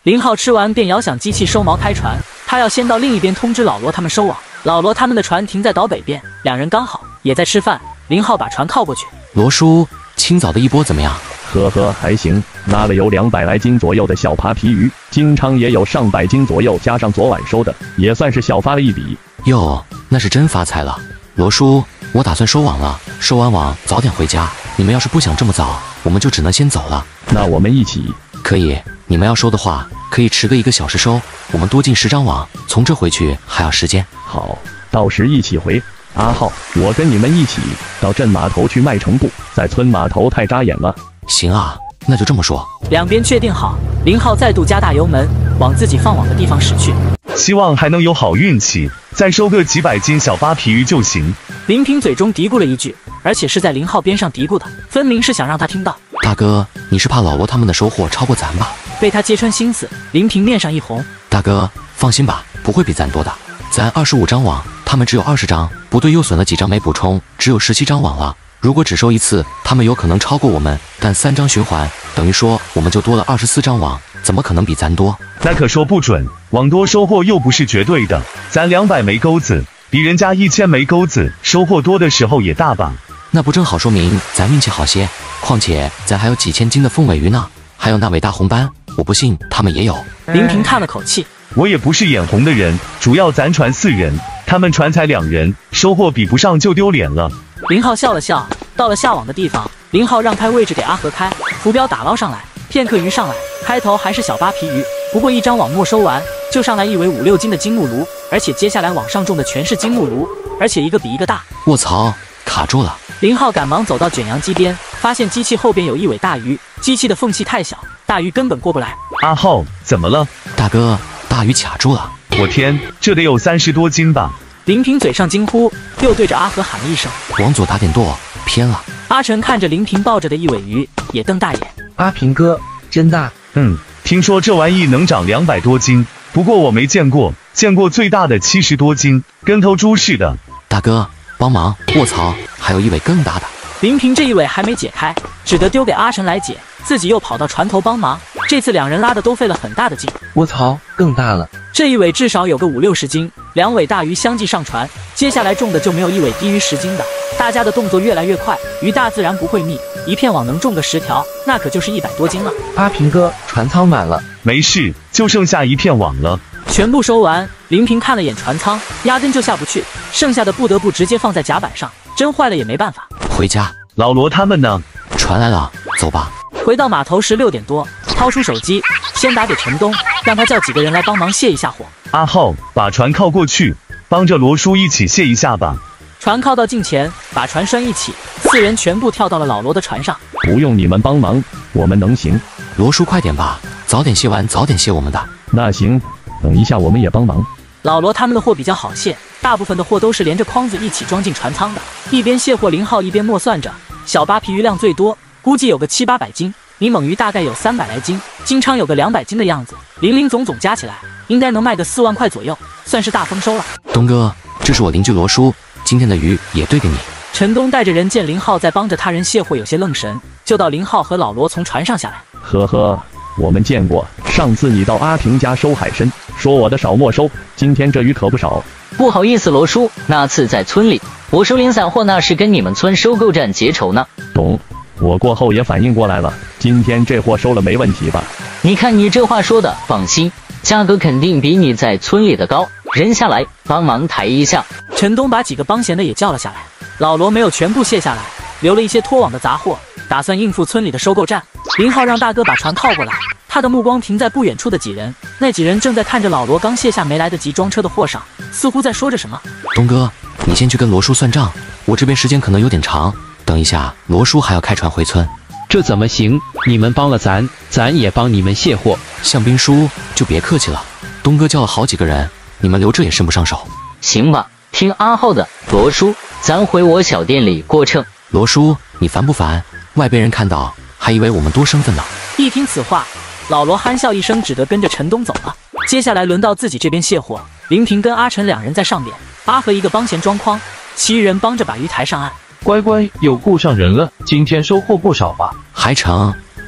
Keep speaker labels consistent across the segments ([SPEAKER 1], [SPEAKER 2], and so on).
[SPEAKER 1] 林浩吃完便摇响机器收锚开船，他要先到另一边通知老罗他们收网。老罗他们的船停在岛北边，两人刚好也在吃饭。林浩把船靠过去。
[SPEAKER 2] 罗叔，清早的一波怎么样？
[SPEAKER 3] 呵呵，还行，拉了有200来斤左右的小扒皮鱼，金鲳也有上百斤左右，加上昨晚收的，也算是小发了一笔。
[SPEAKER 2] 哟，那是真发财了。罗叔，我打算收网了，收完网早点回家。你们要是不想这么早，我们就只能先走了。
[SPEAKER 3] 那我们一起？
[SPEAKER 2] 可以，你们要收的话，可以迟个1个小时收，我们多进10张网，从这回去还要时间。
[SPEAKER 3] 好，到时一起回。阿浩，我跟你们一起到镇码头去卖成布，在村码头太扎眼了。
[SPEAKER 2] 行啊，那就这么说。
[SPEAKER 1] 两边确定好，林浩再度加大油门，往自己放网的地方驶去。
[SPEAKER 4] 希望还能有好运气，再收个几百斤小扒皮鱼就行。
[SPEAKER 1] 林平嘴中嘀咕了一句，而且是在林浩边上嘀咕的，分明是想让他听到。
[SPEAKER 2] 大哥，你是怕老罗他们的收获超过咱吧？
[SPEAKER 1] 被他揭穿心思，林平面上一红。
[SPEAKER 2] 大哥，放心吧，不会比咱多的。咱25张网，他们只有20张，不对又损了几张没补充，只有17张网了。如果只收一次，他们有可能超过我们，但3张循环，等于说我们就多了24张网，怎么可能比咱多？
[SPEAKER 4] 那可说不准，网多收获又不是绝对的。咱200枚钩子，比人家1000枚钩子收获多的时候也大把。
[SPEAKER 2] 那不正好说明咱运气好些？况且咱还有几千斤的凤尾鱼呢，还有那尾大红斑，我不信他们也有。
[SPEAKER 1] 林平叹了口气，
[SPEAKER 4] 我也不是眼红的人，主要咱船4人，他们船才2人，收获比不上就丢脸了。
[SPEAKER 1] 林浩笑了笑，到了下网的地方，林浩让开位置给阿和开，浮标打捞上来，片刻鱼上来，开头还是小扒皮鱼，不过1张网没收完，就上来一尾5、6斤的金目鲈，而且接下来网上中的全是金目鲈，而且一个比一个大。
[SPEAKER 2] 卧槽，卡住了！
[SPEAKER 1] 林浩赶忙走到卷扬机边，发现机器后边有一尾大鱼，机器的缝隙太小，大鱼根本过不来。
[SPEAKER 4] 阿浩，怎么了？
[SPEAKER 2] 大哥，大鱼卡住了！
[SPEAKER 4] 我天，这得有30多斤吧？
[SPEAKER 1] 林平嘴上惊呼，又对着阿和喊了一声：“
[SPEAKER 2] 往左打点舵，偏了。”
[SPEAKER 1] 阿成看着林平抱着的一尾鱼，也瞪大眼：“
[SPEAKER 5] 阿平哥，真大！
[SPEAKER 4] 听说这玩意能长200多斤，不过我没见过，见过最大的70多斤，跟头猪似的。”
[SPEAKER 2] 大哥，帮忙！卧槽，还有一尾更大的。
[SPEAKER 1] 林平这一尾还没解开，只得丢给阿成来解，自己又跑到船头帮忙。这次两人拉的都费了很大的劲。
[SPEAKER 5] 卧槽，更大了！
[SPEAKER 1] 这一尾至少有个5、60斤，2尾大鱼相继上船，接下来中的就没有一尾低于10斤的。大家的动作越来越快，鱼大自然不会密，一片网能中个10条，那可就是100多斤了。
[SPEAKER 5] 阿平哥，船舱满了，
[SPEAKER 4] 没事，就剩下一片网了。
[SPEAKER 1] 全部收完，林平看了眼船舱，压根就下不去，剩下的不得不直接放在甲板上，真坏了也没办法。
[SPEAKER 2] 回家。
[SPEAKER 4] 老罗他们呢？
[SPEAKER 2] 船来了，走吧。
[SPEAKER 1] 回到码头时6点多，掏出手机，先打给陈东，让他叫几个人来帮忙泄一下火。
[SPEAKER 4] 阿浩，把船靠过去，帮着罗叔一起泄一下吧。
[SPEAKER 1] 船靠到近前，把船拴一起，4人全部跳到了老罗的船上。
[SPEAKER 3] 不用你们帮忙，我们能行。
[SPEAKER 2] 罗叔快点吧，早点卸完，早点卸我们的。
[SPEAKER 3] 那行，等一下我们也帮忙。
[SPEAKER 1] 老罗他们的货比较好卸，大部分的货都是连着筐子一起装进船舱的。一边卸货，林浩一边默算着，小扒皮鱼量最多，估计有个700、800斤，泥猛鱼大概有300来斤，金鲳有个200斤的样子，零总加起来应该能卖个4万块左右，算是大丰收了。
[SPEAKER 2] 东哥，这是我邻居罗叔，今天的鱼也对给你。
[SPEAKER 1] 陈东带着人见林浩在帮着他人卸货，有些愣神，就到林浩和老罗从船上下来。
[SPEAKER 3] 呵呵，我们见过，上次你到阿平家收海参，说我的少没收，今天这鱼可不少。
[SPEAKER 6] 不好意思，罗叔，那次在村里，我收零散货，那是跟你们村收购站结仇呢。
[SPEAKER 3] 懂，我过后也反应过来了，今天这货收了没问题吧？
[SPEAKER 6] 你看你这话说的，放心，价格肯定比你在村里的高。人下来帮忙抬一下。
[SPEAKER 1] 陈东把几个帮闲的也叫了下来，老罗没有全部卸下来，留了一些拖网的杂货，打算应付村里的收购站。林浩让大哥把船靠过来，他的目光停在不远处的几人，那几人正在看着老罗刚卸下没来得及装车的货上，似乎在说着什么。
[SPEAKER 2] 东哥，你先去跟罗叔算账，我这边时间可能有点长，等一下罗叔还要开船回村。
[SPEAKER 7] 这怎么行？你们帮了咱，咱也帮你们卸货。
[SPEAKER 2] 向兵叔就别客气了，东哥叫了好几个人，你们留着也伸不上手。
[SPEAKER 6] 行吧，听阿浩的，罗叔，咱回我小店里过秤。
[SPEAKER 2] 罗叔，你烦不烦？外边人看到还以为我们多身份呢。
[SPEAKER 1] 一听此话，老罗憨笑一声，只得跟着陈东走了。接下来轮到自己这边卸货，林平跟阿成2人在上边，阿和一个帮闲装筐，其余人帮着把鱼抬上岸。
[SPEAKER 8] 乖乖，有顾上人了，今天收获不少吧？
[SPEAKER 2] 还成，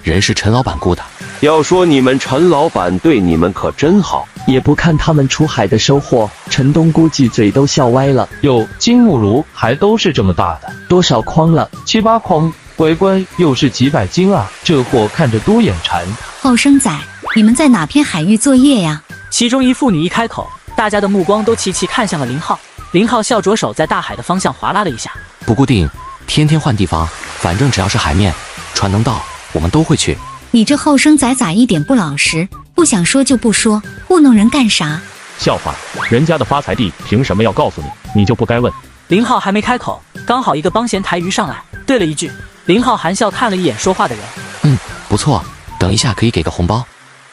[SPEAKER 2] 人是陈老板雇的。
[SPEAKER 8] 要说你们陈老板对你们可真好，
[SPEAKER 5] 也不看他们出海的收获，陈东估计嘴都笑歪了。
[SPEAKER 9] 哟，金木炉还都是这么大的，
[SPEAKER 5] 多少筐了
[SPEAKER 9] ？7、8筐，乖乖又是几百斤啊！这货看着多眼馋。
[SPEAKER 10] 后生仔，你们在哪片海域作业呀？
[SPEAKER 1] 其中一妇女一开口，大家的目光都齐齐看向了林浩。林浩笑着手在大海的方向划拉了一下，
[SPEAKER 2] 不固定，天天换地方，反正只要是海面，船能到，我们都会去。
[SPEAKER 10] 你这后生仔咋一点不老实？不想说就不说，糊弄人干啥？
[SPEAKER 3] 笑话，人家的发财地凭什么要告诉你？你就不该问。
[SPEAKER 1] 林浩还没开口，刚好一个帮闲台鱼上来，对了一句。林浩含笑看了一眼说话的人，
[SPEAKER 2] 不错，等一下可以给个红包。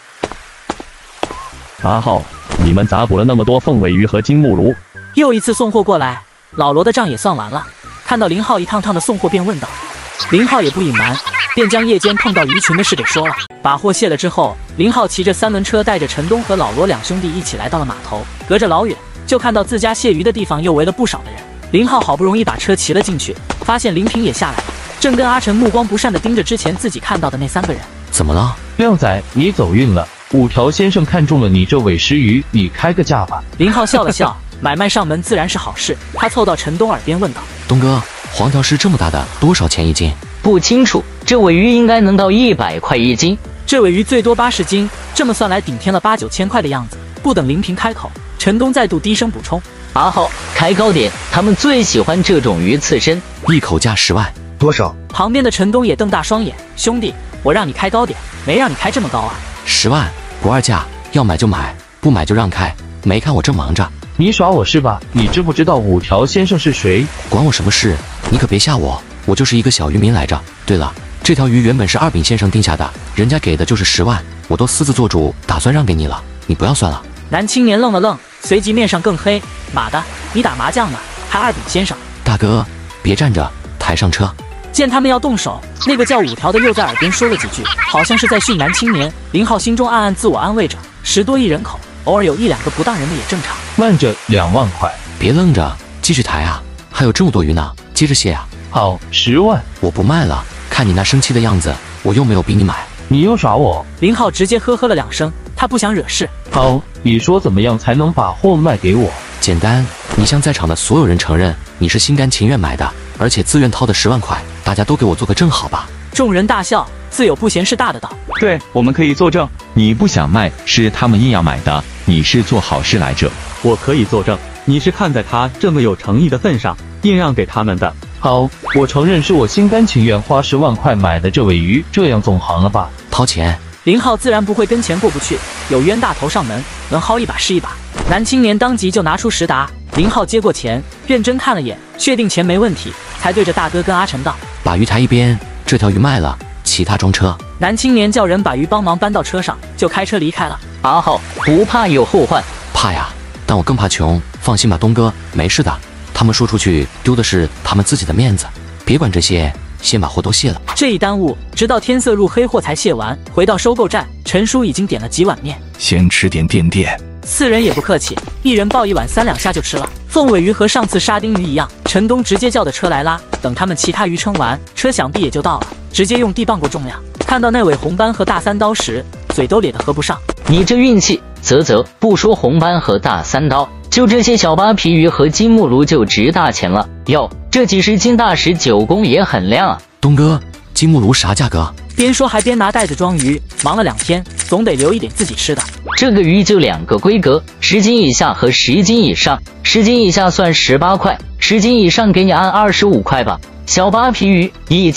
[SPEAKER 3] 阿浩，你们咋捕了那么多凤尾鱼和金目鲈？
[SPEAKER 1] 又一次送货过来，老罗的账也算完了。看到林浩一趟趟的送货，便问道。林浩也不隐瞒，便将夜间碰到鱼群的事给说了。把货卸了之后，林浩骑着3轮车带着陈东和老罗2兄弟一起来到了码头。隔着老远就看到自家卸鱼的地方又围了不少的人。林浩好不容易把车骑了进去，发现林平也下来了，正跟阿成目光不善地盯着之前自己看到的那3个人。
[SPEAKER 2] 怎么了？
[SPEAKER 9] 靓仔，你走运了，5条先生看中了你这尾食鱼，你开个价吧。
[SPEAKER 1] 林浩笑了笑，买卖上门自然是好事。他凑到陈东耳边问道：
[SPEAKER 2] 东哥，黄条是这么大的，多少钱一斤？
[SPEAKER 6] 不清楚，这尾鱼应该能到100块一斤。
[SPEAKER 1] 这尾鱼最多80斤，这么算来顶天了8、9千块的样子。不等林平开口，陈东再度低声补充：
[SPEAKER 6] 阿浩，开高点，他们最喜欢这种鱼刺身，
[SPEAKER 2] 一口价10万。
[SPEAKER 5] 多少？
[SPEAKER 1] 旁边的陈东也瞪大双眼：兄弟，我让你开高点，没让你开这么高啊
[SPEAKER 2] ！10万，不二价，要买就买，不买就让开。没看我正忙着？
[SPEAKER 9] 你耍我是吧？你知不知道5条先生是谁？
[SPEAKER 2] 管我什么事？你可别吓我，我就是一个小渔民来着。对了，这条鱼原本是2丙先生定下的，人家给的就是10万，我都私自做主，打算让给你了，你不要算了。
[SPEAKER 1] 男青年愣了愣，随即面上更黑：妈的，你打麻将呢，还2丙先生？
[SPEAKER 2] 大哥，别站着，抬上车。
[SPEAKER 1] 见他们要动手，那个叫5条的又在耳边说了几句，好像是在训男青年。林浩心中暗暗自我安慰着：10多亿人口，偶尔有1、2个不当人的也正常。
[SPEAKER 9] 慢着，2万块，
[SPEAKER 2] 别愣着，继续抬啊！还有这么多鱼呢，接着卸啊！
[SPEAKER 9] 好，10万，
[SPEAKER 2] 我不卖了。看你那生气的样子，我又没有逼你买。
[SPEAKER 9] 你又耍我！
[SPEAKER 1] 林浩直接呵呵了2声，他不想惹事。
[SPEAKER 9] 好，你说怎么样才能把货卖给我？
[SPEAKER 2] 简单，你向在场的所有人承认你是心甘情愿买的，而且自愿掏的10万块，大家都给我做个证好吧？
[SPEAKER 1] 众人大笑，自有不嫌事大的道。
[SPEAKER 11] 对，我们可以作证。你不想卖，是他们硬要买的，你是做好事来着。
[SPEAKER 12] 我可以作证，你是看在他这么有诚意的份上，硬让给他们的。
[SPEAKER 9] 好，我承认是我心甘情愿花10万块买的这尾鱼，这样总行了吧？
[SPEAKER 2] 掏钱。
[SPEAKER 1] 林浩自然不会跟钱过不去，有冤大头上门，能薅一把是一把。男青年当即就拿出10沓，林浩接过钱，认真看了眼，确定钱没问题，才对着大哥跟阿成道：
[SPEAKER 2] 把鱼抬一边，这条鱼卖了，其他装车。
[SPEAKER 1] 男青年叫人把鱼帮忙搬到车上，就开车离开了。
[SPEAKER 6] 阿浩，不怕有后患？
[SPEAKER 2] 怕呀，但我更怕穷。放心吧，东哥，没事的。他们说出去丢的是他们自己的面子，别管这些，先把货都卸了。
[SPEAKER 1] 这一耽误，直到天色入黑货才卸完。回到收购站，陈叔已经点了几碗面，
[SPEAKER 13] 先吃点垫垫。
[SPEAKER 1] 4人也不客气，一人抱1碗，3两下就吃了。凤尾鱼和上次沙丁鱼一样，陈东直接叫的车来拉，等他们其他鱼称完，车想必也就到了，直接用地磅过重量。看到那尾红斑和大3刀时，嘴都咧得合不上。
[SPEAKER 6] 你这运气，不说红斑和大3刀，就这些小巴皮鱼和金目鲈就值大钱了。哟，这几十斤大石9公也很亮啊。
[SPEAKER 2] 东哥，金目鲈啥价格？
[SPEAKER 1] 边说还边拿袋子装鱼，忙了2天，总得留一点自己吃的。
[SPEAKER 6] 这个鱼就2个规格，10斤以下和10斤以上。10斤以下算18块，10斤以上给你按25块吧。小巴皮鱼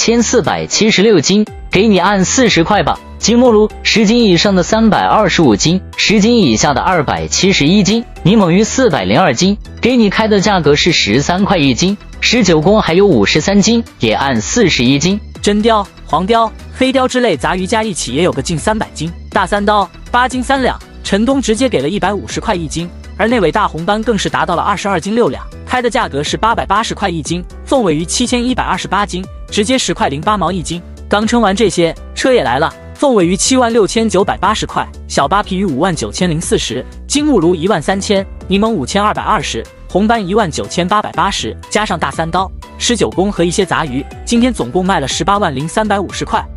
[SPEAKER 6] 1476斤，给你按40块吧。金目鲈10斤以上的325斤，10斤以下的271斤。泥猛鱼402斤，给你开的价格是13块一斤。19公还有53斤，也按41斤。
[SPEAKER 1] 真鲷、黄鲷、黑鲷之类杂鱼加一起也有个近300斤。大3刀8斤3两，陈东直接给了150块一斤，而那尾大红斑更是达到了22斤6两，开的价格是880块一斤。凤尾鱼7128斤，直接10块08毛一斤。刚称完这些，车也来了。凤尾鱼76980块，小巴皮鱼59040，金目鲈13000，柠檬5220，红斑19880，加上大3刀、19公和一些杂鱼，今天总共卖了180350块。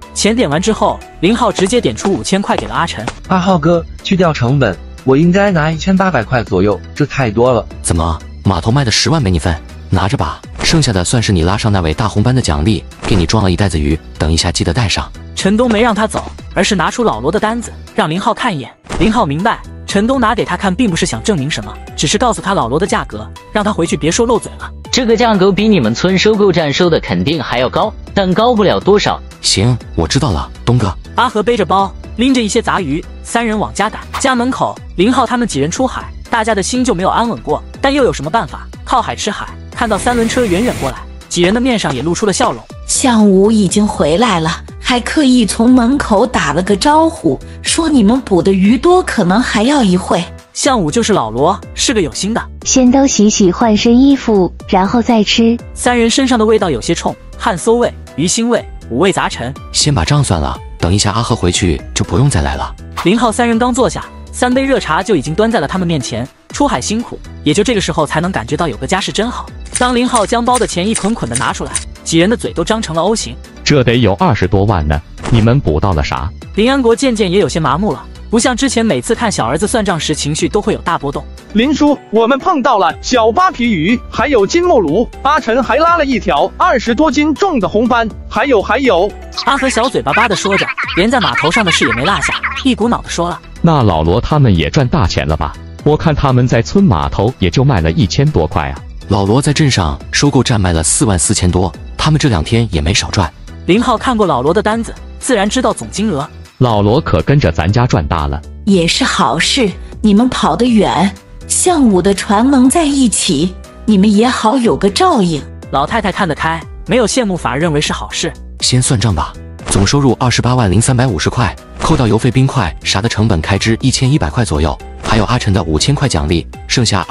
[SPEAKER 1] 钱点完之后，林浩直接点出5000块给了阿晨。
[SPEAKER 13] 阿浩哥，去掉成本，我应该拿1800块左右，这太多了。
[SPEAKER 2] 怎么，码头卖的10万没你份？拿着吧，剩下的算是你拉上那位大红班的奖励，给你装了一袋子鱼，等一下记得带上。
[SPEAKER 1] 陈东没让他走，而是拿出老罗的单子，让林浩看一眼。林浩明白，陈东拿给他看，并不是想证明什么，只是告诉他老罗的价格，让他回去别说漏嘴了。
[SPEAKER 6] 这个价格比你们村收购站收的肯定还要高，但高不了多少。
[SPEAKER 2] 行，我知道了，东哥。
[SPEAKER 1] 阿和背着包，拎着一些杂鱼，3人往家赶。家门口，林浩他们几人出海，大家的心就没有安稳过，但又有什么办法？靠海吃海。看到3轮车远远过来，几人的面上也露出了笑容。
[SPEAKER 14] 向武已经回来了，还刻意从门口打了个招呼，说你们捕的鱼多，可能还要一会。
[SPEAKER 1] 向武就是老罗，是个有心的。
[SPEAKER 15] 先都洗洗换身衣服，然后再吃。
[SPEAKER 1] 3人身上的味道有些冲，汗馊味、鱼腥味、五味杂陈。
[SPEAKER 2] 先把账算了，等一下阿和回去就不用再来了。
[SPEAKER 1] 林浩3人刚坐下，3杯热茶就已经端在了他们面前。出海辛苦，也就这个时候才能感觉到有个家是真好。当林浩将包的钱一捆捆的拿出来，几人的嘴都张成了 O 型。
[SPEAKER 9] 这得有20多万呢，你们捕到了啥？
[SPEAKER 1] 林安国渐渐也有些麻木了，不像之前每次看小儿子算账时情绪都会有大波动。
[SPEAKER 16] 林叔，我们碰到了小扒皮鱼，还有金目鲈，阿晨还拉了一条20多斤重的红斑，还有。
[SPEAKER 1] 阿和小嘴巴巴的说着，连在码头上的事也没落下，一股脑的说了。
[SPEAKER 9] 那老罗他们也赚大钱了吧？我看他们在村码头也就卖了1000多块啊。
[SPEAKER 2] 老罗在镇上收购站卖了44000多，他们这2天也没少赚。
[SPEAKER 1] 林浩看过老罗的单子，自然知道总金额。
[SPEAKER 9] 老罗可跟着咱家赚大了，
[SPEAKER 14] 也是好事。你们跑得远，向武的船能在一起，你们也好有个照应。
[SPEAKER 1] 老太太看得开，没有羡慕，反而认为是好事。
[SPEAKER 2] 先算账吧，总收入280350块，扣掉邮费、冰块啥的成本开支1100块左右，还有阿晨的5000块奖励，剩下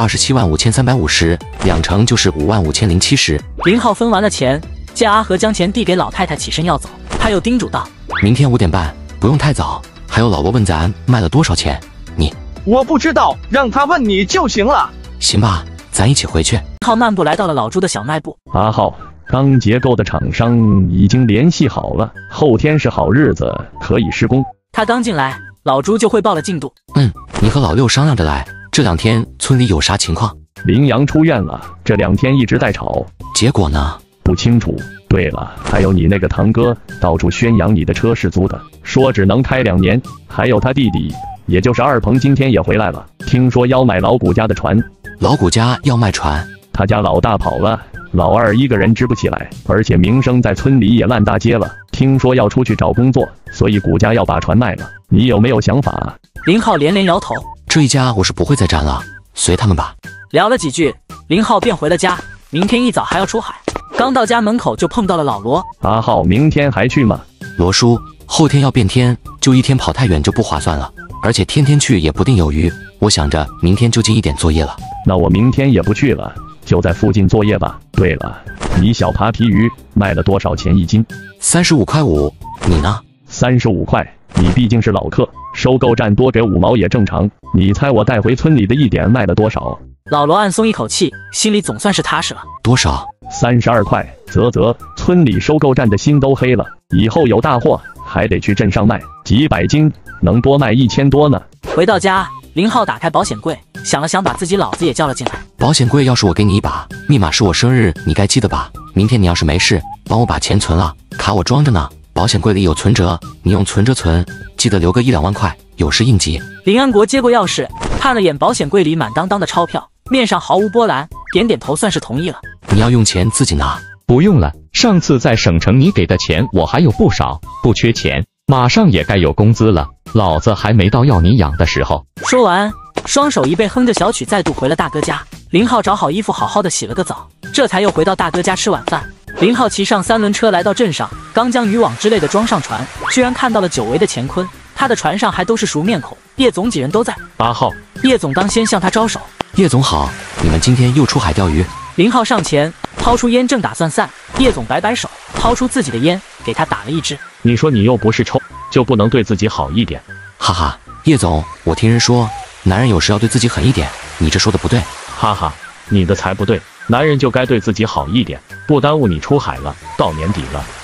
[SPEAKER 2] 275350，2成就是55070。
[SPEAKER 1] 林浩分完了钱，见阿和将钱递给老太太，起身要走，他又叮嘱道：
[SPEAKER 2] 明天5点半，不用太早。还有老罗问咱卖了多少钱，
[SPEAKER 16] 我不知道，让他问你就行了。
[SPEAKER 2] 行吧，咱一起回去。
[SPEAKER 1] 浩漫步来到了老朱的小卖部。
[SPEAKER 3] 阿浩，钢结构的厂商已经联系好了，后天是好日子，可以施工。
[SPEAKER 1] 他刚进来，老朱就汇报了进度。
[SPEAKER 2] 你和老六商量着来，这2天村里有啥情况？
[SPEAKER 3] 羚羊出院了，这2天一直在吵，
[SPEAKER 2] 结果呢？
[SPEAKER 3] 不清楚。对了，还有你那个堂哥到处宣扬你的车是租的，说只能开2年。还有他弟弟，也就是二鹏，今天也回来了，听说要买老谷家的船。
[SPEAKER 2] 老谷家要卖船？
[SPEAKER 3] 他家老大跑了，老二一个人支不起来，而且名声在村里也烂大街了。听说要出去找工作，所以谷家要把船卖了。你有没有想法？
[SPEAKER 1] 林浩连连摇头。
[SPEAKER 2] 这一家我是不会再沾了，随他们吧。
[SPEAKER 1] 聊了几句，林浩便回了家，明天一早还要出海。刚到家门口就碰到了老罗。
[SPEAKER 3] 阿浩，明天还去吗？
[SPEAKER 2] 罗叔，后天要变天，就1天跑太远就不划算了，而且天天去也不定有鱼。我想着明天就近一点作业了。
[SPEAKER 3] 那我明天也不去了，就在附近作业吧。对了，你小扒皮鱼卖了多少钱1斤
[SPEAKER 2] ？35.5块。你呢
[SPEAKER 3] ？35块。你毕竟是老客，收购站多给5毛也正常。你猜我带回村里的1点卖了多少？
[SPEAKER 1] 老罗暗松一口气，心里总算是踏实了。
[SPEAKER 2] 多少
[SPEAKER 3] ？32块。村里收购站的心都黑了，以后有大货还得去镇上卖，几百斤能多卖1000多呢。
[SPEAKER 1] 回到家，林浩打开保险柜，想了想，把自己老子也叫了进来。
[SPEAKER 2] 保险柜钥匙我给你一把，密码是我生日，你该记得吧？明天你要是没事，帮我把钱存了，卡我装着呢。保险柜里有存折，你用存折存，记得留个1-2万块，有事应急。
[SPEAKER 1] 林安国接过钥匙，看了眼保险柜里满当当的钞票，面上毫无波澜，点点头，算是同意了。
[SPEAKER 2] 你要用钱自己拿。
[SPEAKER 9] 不用了，上次在省城你给的钱我还有不少，不缺钱，马上也该有工资了，老子还没到要你养的时候。
[SPEAKER 1] 说完，双手一背，哼着小曲，再度回了大哥家。林浩找好衣服，好好的洗了个澡，这才又回到大哥家吃晚饭。林浩骑上3轮车来到镇上，刚将渔网之类的装上船，居然看到了久违的乾坤。他的船上还都是熟面孔，叶总几人都在。
[SPEAKER 3] 阿浩，
[SPEAKER 1] 叶总当先向他招手。
[SPEAKER 2] 叶总好，你们今天又出海钓鱼？
[SPEAKER 1] 林浩上前掏出烟，正打算散，叶总摆摆手，掏出自己的烟，给他打了一支。
[SPEAKER 3] 你说你又不是抽，就不能对自己好一点？
[SPEAKER 2] 哈哈，叶总，我听人说，男人有时要对自己狠一点，你这说的不对。
[SPEAKER 3] 哈哈，你的才不对，男人就该对自己好一点，不耽误你出海了。到年底了，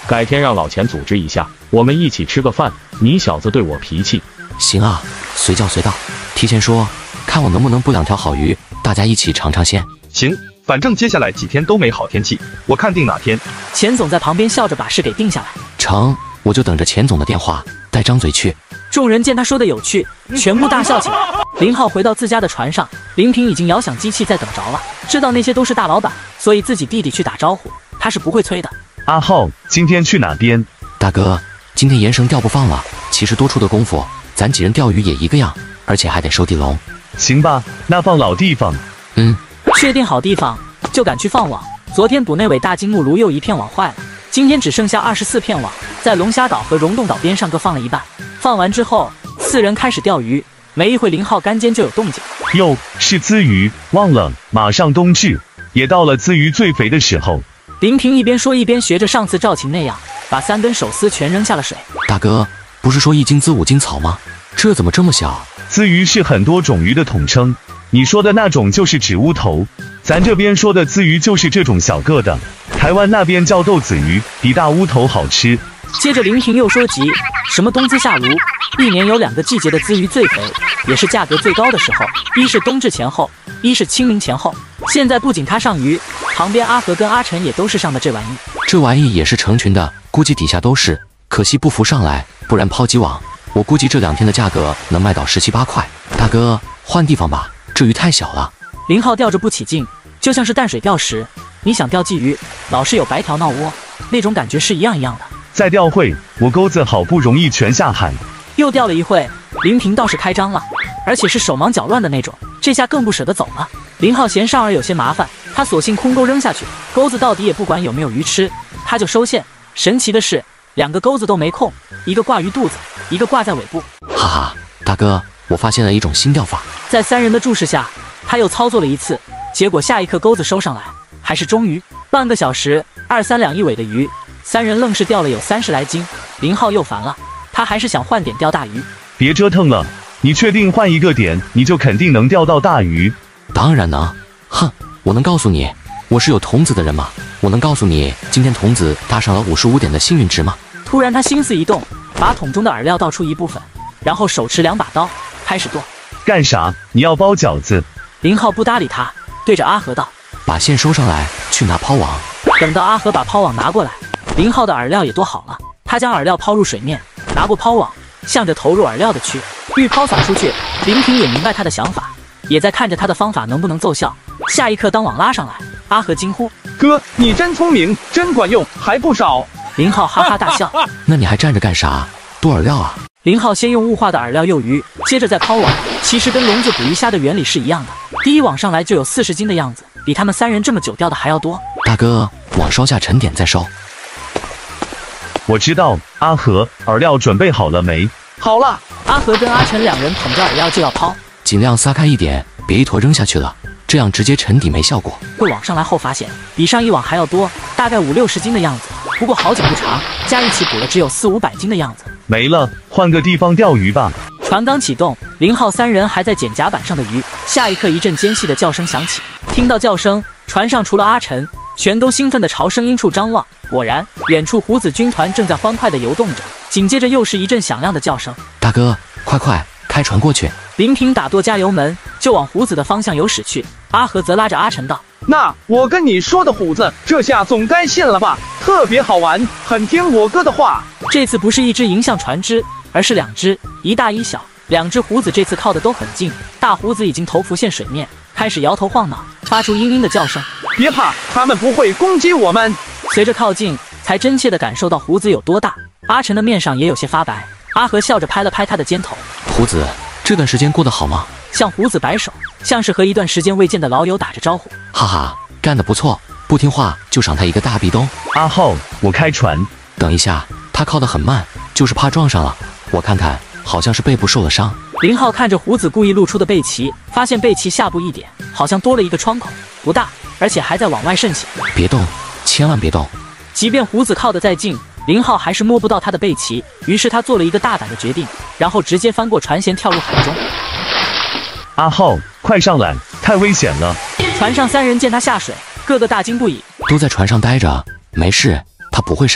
[SPEAKER 3] 改天让老钱组织一下，我们一起吃个饭。你小子对我脾气。
[SPEAKER 2] 行啊，随叫随到。提前说，看我能不能捕2条好鱼，大家一起尝尝鲜。
[SPEAKER 17] 行，反正接下来几天都没好天气，我看定哪天。
[SPEAKER 1] 钱总在旁边笑着把事给定下来。
[SPEAKER 2] 成，我就等着钱总的电话，带张嘴去。
[SPEAKER 1] 众人见他说的有趣，全部大笑起来。林浩回到自家的船上，林平已经遥想机器在等着了，知道那些都是大老板，所以自己弟弟去打招呼，他是不会催的。
[SPEAKER 4] 阿浩，今天去哪边？
[SPEAKER 2] 大哥，今天盐绳钓不放了，其实多出的功夫，咱几人钓鱼也一个样，而且还得收地笼。
[SPEAKER 4] 行吧，那放老地方。
[SPEAKER 1] 确定好地方就赶去放网。昨天捕那尾大金目鲈又一片网坏了，今天只剩下24片网，在龙虾岛和溶洞岛边上各放了一半。放完之后，4人开始钓鱼。没一会，林浩竿尖就有动静。
[SPEAKER 4] 哟，是鲻鱼，忘了，马上冬至，也到了鲻鱼最肥的时候。
[SPEAKER 1] 林平一边说一边学着上次赵琴那样，把3根手撕全扔下了水。
[SPEAKER 2] 大哥，不是说1斤鲻5斤草吗？这怎么这么小？
[SPEAKER 4] 鲻鱼是很多种鱼的统称，你说的那种就是指乌头，咱这边说的鲻鱼就是这种小个的，台湾那边叫豆子鱼，比大乌头好吃。
[SPEAKER 1] 接着林平又说及什么冬资夏鲈，一年有2个季节的鲻鱼最肥，也是价格最高的时候，一是冬至前后，一是清明前后。现在不仅他上鱼，旁边阿和跟阿晨也都是上的这玩意。
[SPEAKER 2] 这玩意也是成群的，估计底下都是，可惜不浮上来，不然抛几网，我估计这2天的价格能卖到17、18块。大哥，换地方吧，这鱼太小了。
[SPEAKER 1] 林浩钓着不起劲，就像是淡水钓时，你想钓鲫鱼，老是有白条闹窝，那种感觉是一样的。
[SPEAKER 4] 再钓会，我钩子好不容易全下海。
[SPEAKER 1] 又钓了一会，林平倒是开张了，而且是手忙脚乱的那种，这下更不舍得走了。林浩嫌上饵有些麻烦，他索性空钩扔下去，钩子到底也不管有没有鱼吃，他就收线。神奇的是，2个钩子都没空，一个挂鱼肚子，一个挂在尾部。
[SPEAKER 2] 哈哈，大哥，我发现了一种新钓法。
[SPEAKER 1] 在3人的注视下，他又操作了一次，结果下一刻钩子收上来，还是中鱼。半个小时，2、3两1尾的鱼，3人愣是钓了有30来斤。林浩又烦了，他还是想换点钓大鱼。
[SPEAKER 4] 别折腾了，你确定换一个点，你就肯定能钓到大鱼？
[SPEAKER 2] 当然能。哼，我能告诉你，我是有童子的人吗？我能告诉你，今天童子搭上了55点的幸运值吗？
[SPEAKER 1] 突然他心思一动，把桶中的饵料倒出一部分，然后手持2把刀开始剁。
[SPEAKER 4] 干啥？你要包饺子？
[SPEAKER 1] 林浩不搭理他，对着阿和道：
[SPEAKER 2] 把线收上来，去拿抛网。
[SPEAKER 1] 等到阿和把抛网拿过来，林浩的饵料也剁好了，他将饵料抛入水面，拿过抛网，向着投入饵料的区域抛洒出去。林平也明白他的想法，也在看着他的方法能不能奏效。下一刻，当网拉上来，阿和惊呼：
[SPEAKER 16] 哥，你真聪明，真管用，还不少。
[SPEAKER 1] 林浩哈哈大笑：
[SPEAKER 2] 那你还站着干啥？剁饵料啊！
[SPEAKER 1] 林浩先用雾化的饵料诱鱼，接着再抛网，其实跟笼子捕鱼虾的原理是一样的。第一网上来就有40斤的样子，比他们3人这么久钓的还要多。
[SPEAKER 2] 大哥，网稍下沉点再收。
[SPEAKER 4] 我知道。阿和，饵料准备好了没？
[SPEAKER 16] 好了。
[SPEAKER 1] 阿和跟阿晨2人捧着饵料就要抛，
[SPEAKER 2] 尽量撒开一点，别一坨扔下去了，这样直接沉底没效果。
[SPEAKER 1] 会网上来后发现比上一网还要多，大概5、60斤的样子。不过好景不长，加一起捕了只有400、500斤的样子。
[SPEAKER 4] 没了，换个地方钓鱼吧。
[SPEAKER 1] 船刚启动，林浩3人还在捡甲板上的鱼。下一刻，一阵尖细的叫声响起。听到叫声，船上除了阿晨，全都兴奋地朝声音处张望。果然，远处胡子军团正在欢快地游动着。紧接着又是一阵响亮的叫声：
[SPEAKER 2] 大哥，快开船过去！
[SPEAKER 1] 林平打舵加油门，就往胡子的方向游驶去。阿和则拉着阿晨道：
[SPEAKER 16] 那我跟你说的虎子，这下总该信了吧？特别好玩，很听我哥的话。
[SPEAKER 1] 这次不是一只迎向船只，而是2只，一大一小。2只胡子这次靠得都很近，大胡子已经头浮现水面，开始摇头晃脑，发出嘤嘤的叫声。
[SPEAKER 16] 别怕，他们不会攻击我们。
[SPEAKER 1] 随着靠近，才真切地感受到胡子有多大。阿晨的面上也有些发白。阿和笑着拍了拍他的肩头：
[SPEAKER 2] 胡子，这段时间过得好吗？
[SPEAKER 1] 向胡子摆手，像是和一段时间未见的老友打着招呼。
[SPEAKER 2] 哈哈，干得不错，不听话就赏他一个大壁咚。
[SPEAKER 4] 阿浩，我开船。
[SPEAKER 2] 等一下，他靠得很慢，就是怕撞上了。我看看，好像是背部受了伤。
[SPEAKER 1] 林浩看着胡子故意露出的背鳍，发现背鳍下部一点好像多了一个窗口，不大，而且还在往外渗血。
[SPEAKER 2] 别动，千万别动。
[SPEAKER 1] 即便胡子靠得再近，林浩还是摸不到他的背鳍，于是他做了一个大胆的决定，然后直接翻过船舷跳入海中。
[SPEAKER 4] 阿浩，快上来，太危险了！
[SPEAKER 1] 船上3人见他下水，个个大惊不已。
[SPEAKER 2] 都在船上待着，没事，他不会伤我。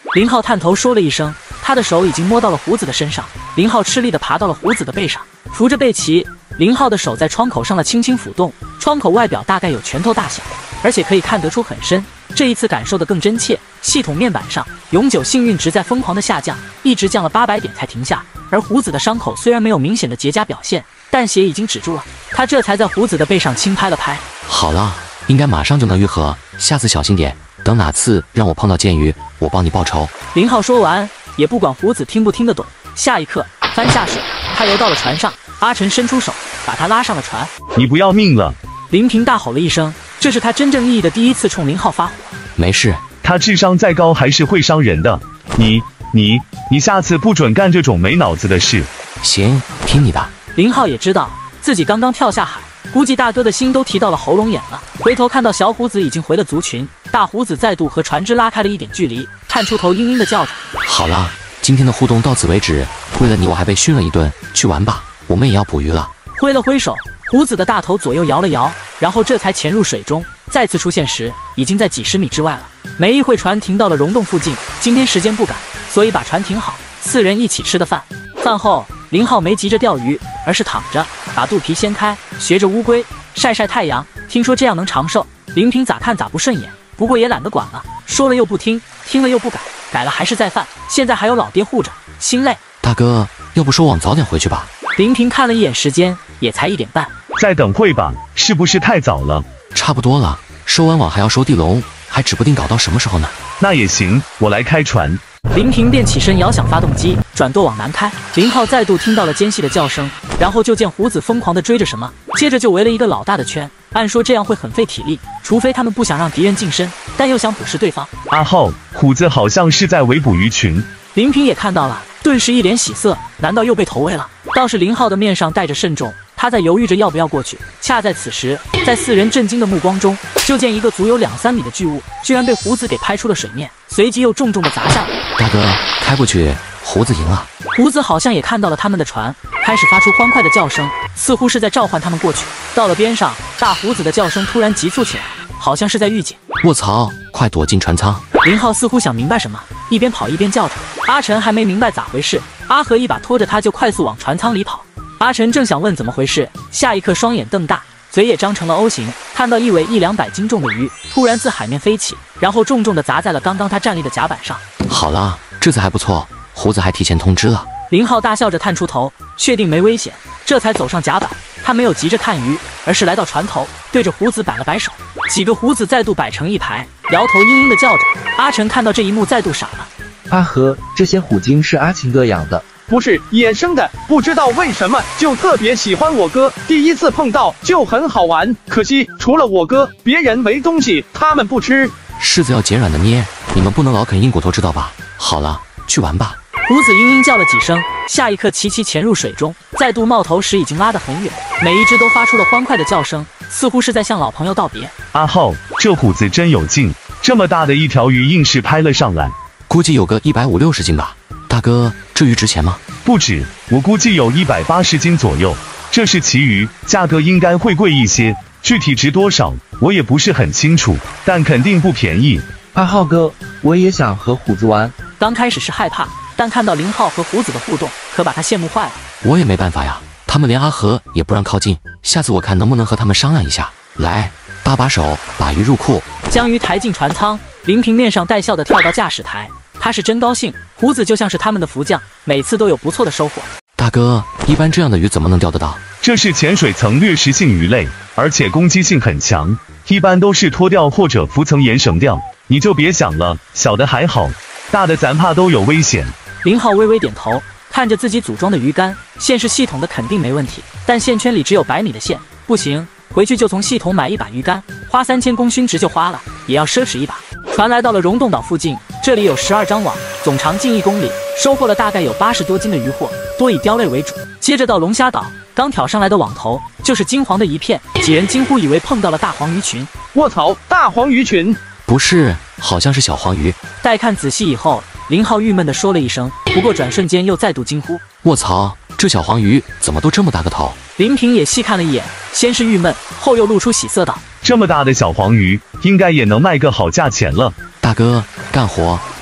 [SPEAKER 1] 林浩探头说了一声，他的手已经摸到了胡子的身上。林浩吃力地爬到了胡子的背上，扶着背鳍，林浩的手在窗口上了轻轻抚动，窗口外表大概有拳头大小，而且可以看得出很深。这一次感受得更真切。系统面板上永久幸运值在疯狂的下降，一直降了800点才停下。而胡子的伤口虽然没有明显的结痂表现，但血已经止住了。他这才在胡子的背上轻拍了拍。
[SPEAKER 2] 好了，应该马上就能愈合，下次小心点，等哪次让我碰到剑鱼，我帮你报仇。
[SPEAKER 1] 林浩说完，也不管胡子听不听得懂。下一刻，翻下水，他游到了船上。阿晨伸出手，把他拉上了船。
[SPEAKER 4] 你不要命了！
[SPEAKER 1] 林平大吼了一声，这是他真正意义的第一次冲林浩发火。
[SPEAKER 2] 没事，
[SPEAKER 4] 他智商再高还是会伤人的。你下次不准干这种没脑子的事。
[SPEAKER 2] 行，听你的。
[SPEAKER 1] 林浩也知道自己刚刚跳下海，估计大哥的心都提到了喉咙眼了。回头看到小虎子已经回了族群，大胡子再度和船只拉开了一点距离，探出头嘤嘤的叫着。
[SPEAKER 2] 好了，今天的互动到此为止。为了你我还被训了一顿，去玩吧，我们也要捕鱼了。
[SPEAKER 1] 挥了挥手，胡子的大头左右摇了摇，然后这才潜入水中。再次出现时，已经在几十米之外了。没一会，船停到了溶洞附近。今天时间不赶，所以把船停好，四人一起吃的饭。饭后，林浩没急着钓鱼，而是躺着，把肚皮掀开，学着乌龟晒晒太阳。听说这样能长寿。林平咋看咋不顺眼，不过也懒得管了，说了又不听，听了又不改，改了还是在犯。现在还有老爹护着，心累。
[SPEAKER 2] 大哥，要不说往早点回去吧？
[SPEAKER 1] 林平看了一眼时间，也才1点半。
[SPEAKER 4] 再等会吧，是不是太早了？
[SPEAKER 2] 差不多了，收完网还要收地笼，还指不定搞到什么时候呢。
[SPEAKER 4] 那也行，我来开船。
[SPEAKER 1] 林平便起身摇响发动机，转舵往南开。林浩再度听到了尖细的叫声，然后就见胡子疯狂地追着什么，接着就围了一个老大的圈。按说这样会很费体力，除非他们不想让敌人近身，但又想捕食对方。
[SPEAKER 4] 阿浩，虎子好像是在围捕鱼群。
[SPEAKER 1] 林平也看到了，顿时一脸喜色，难道又被投喂了？倒是林浩的面上带着慎重，他在犹豫着要不要过去。恰在此时，在四人震惊的目光中，就见一个足有2-3米的巨物，居然被胡子给拍出了水面，随即又重重地砸下来。
[SPEAKER 2] 大哥，开过去，胡子赢了。
[SPEAKER 1] 胡子好像也看到了他们的船，开始发出欢快的叫声，似乎是在召唤他们过去。到了边上，大胡子的叫声突然急促起来，好像是在预警。
[SPEAKER 2] 卧槽，快躲进船舱！
[SPEAKER 1] 林浩似乎想明白什么，一边跑一边叫着。阿晨还没明白咋回事，阿和一把拖着他就快速往船舱里跑。阿晨正想问怎么回事，下一刻双眼瞪大，嘴也张成了 O 型，看到一尾100-200斤重的鱼突然自海面飞起，然后重重地砸在了刚刚他站立的甲板上。
[SPEAKER 2] 好了，这次还不错，胡子还提前通知了。
[SPEAKER 1] 林浩大笑着探出头，确定没危险，这才走上甲板。他没有急着看鱼，而是来到船头，对着胡子摆了摆手。几个胡子再度摆成一排，摇头嘤嘤地叫着。阿晨看到这一幕再度傻了。
[SPEAKER 13] 阿和，这些虎鲸是阿琴哥养的？
[SPEAKER 16] 不是野生的，不知道为什么就特别喜欢我哥，第一次碰到就很好玩。可惜除了我哥，别人没东西，他们不吃。
[SPEAKER 2] 柿子要捡软的捏，你们不能老啃硬骨头，知道吧？好了，去玩吧。
[SPEAKER 1] 胡子嘤嘤叫了几声，下一刻齐齐潜入水中，再度冒头时已经拉得很远，每一只都发出了欢快的叫声，似乎是在向老朋友道别。
[SPEAKER 4] 阿浩，这虎子真有劲，这么大的一条鱼硬是拍了上来，
[SPEAKER 2] 估计有个150-160斤吧。大哥，这鱼值钱吗？
[SPEAKER 4] 不止，我估计有180斤左右。这是旗鱼，价格应该会贵一些，具体值多少我也不是很清楚，但肯定不便宜。
[SPEAKER 13] 阿浩哥，我也想和虎子玩。
[SPEAKER 1] 刚开始是害怕，但看到林浩和胡子的互动，可把他羡慕坏了。
[SPEAKER 2] 我也没办法呀，他们连阿和也不让靠近，下次我看能不能和他们商量一下。来，搭把手，把鱼入库。
[SPEAKER 1] 将鱼抬进船舱，林平面上带笑的跳到驾驶台，他是真高兴。胡子就像是他们的福将，每次都有不错的收获。
[SPEAKER 2] 大哥，一般这样的鱼怎么能钓得到？
[SPEAKER 4] 这是浅水层掠食性鱼类，而且攻击性很强，一般都是脱钓或者浮层沿绳钓。你就别想了，小的还好，大的咱怕都有危险。
[SPEAKER 1] 林浩微微点头，看着自己组装的鱼竿，线是系统的肯定没问题，但线圈里只有100米的线，不行，回去就从系统买一把鱼竿，花3000功勋值就花了，也要奢侈一把。船来到了溶洞岛附近，这里有12张网，总长近1公里，收获了大概有80多斤的鱼货，多以鲷类为主。接着到龙虾岛，刚挑上来的网头就是金黄的一片，几人惊呼以为碰到了大黄鱼群。
[SPEAKER 16] 卧槽，大黄鱼群！
[SPEAKER 2] 不是，好像是小黄鱼。
[SPEAKER 1] 待看仔细以后，林浩郁闷地说了一声，不过转瞬间又再度惊呼：
[SPEAKER 2] 卧槽，这小黄鱼怎么都这么大个头？
[SPEAKER 1] 林平也细看了一眼，先是郁闷，后又露出喜色道：
[SPEAKER 4] 这么大的小黄鱼，应该也能卖个好价钱了。
[SPEAKER 2] 大哥，干活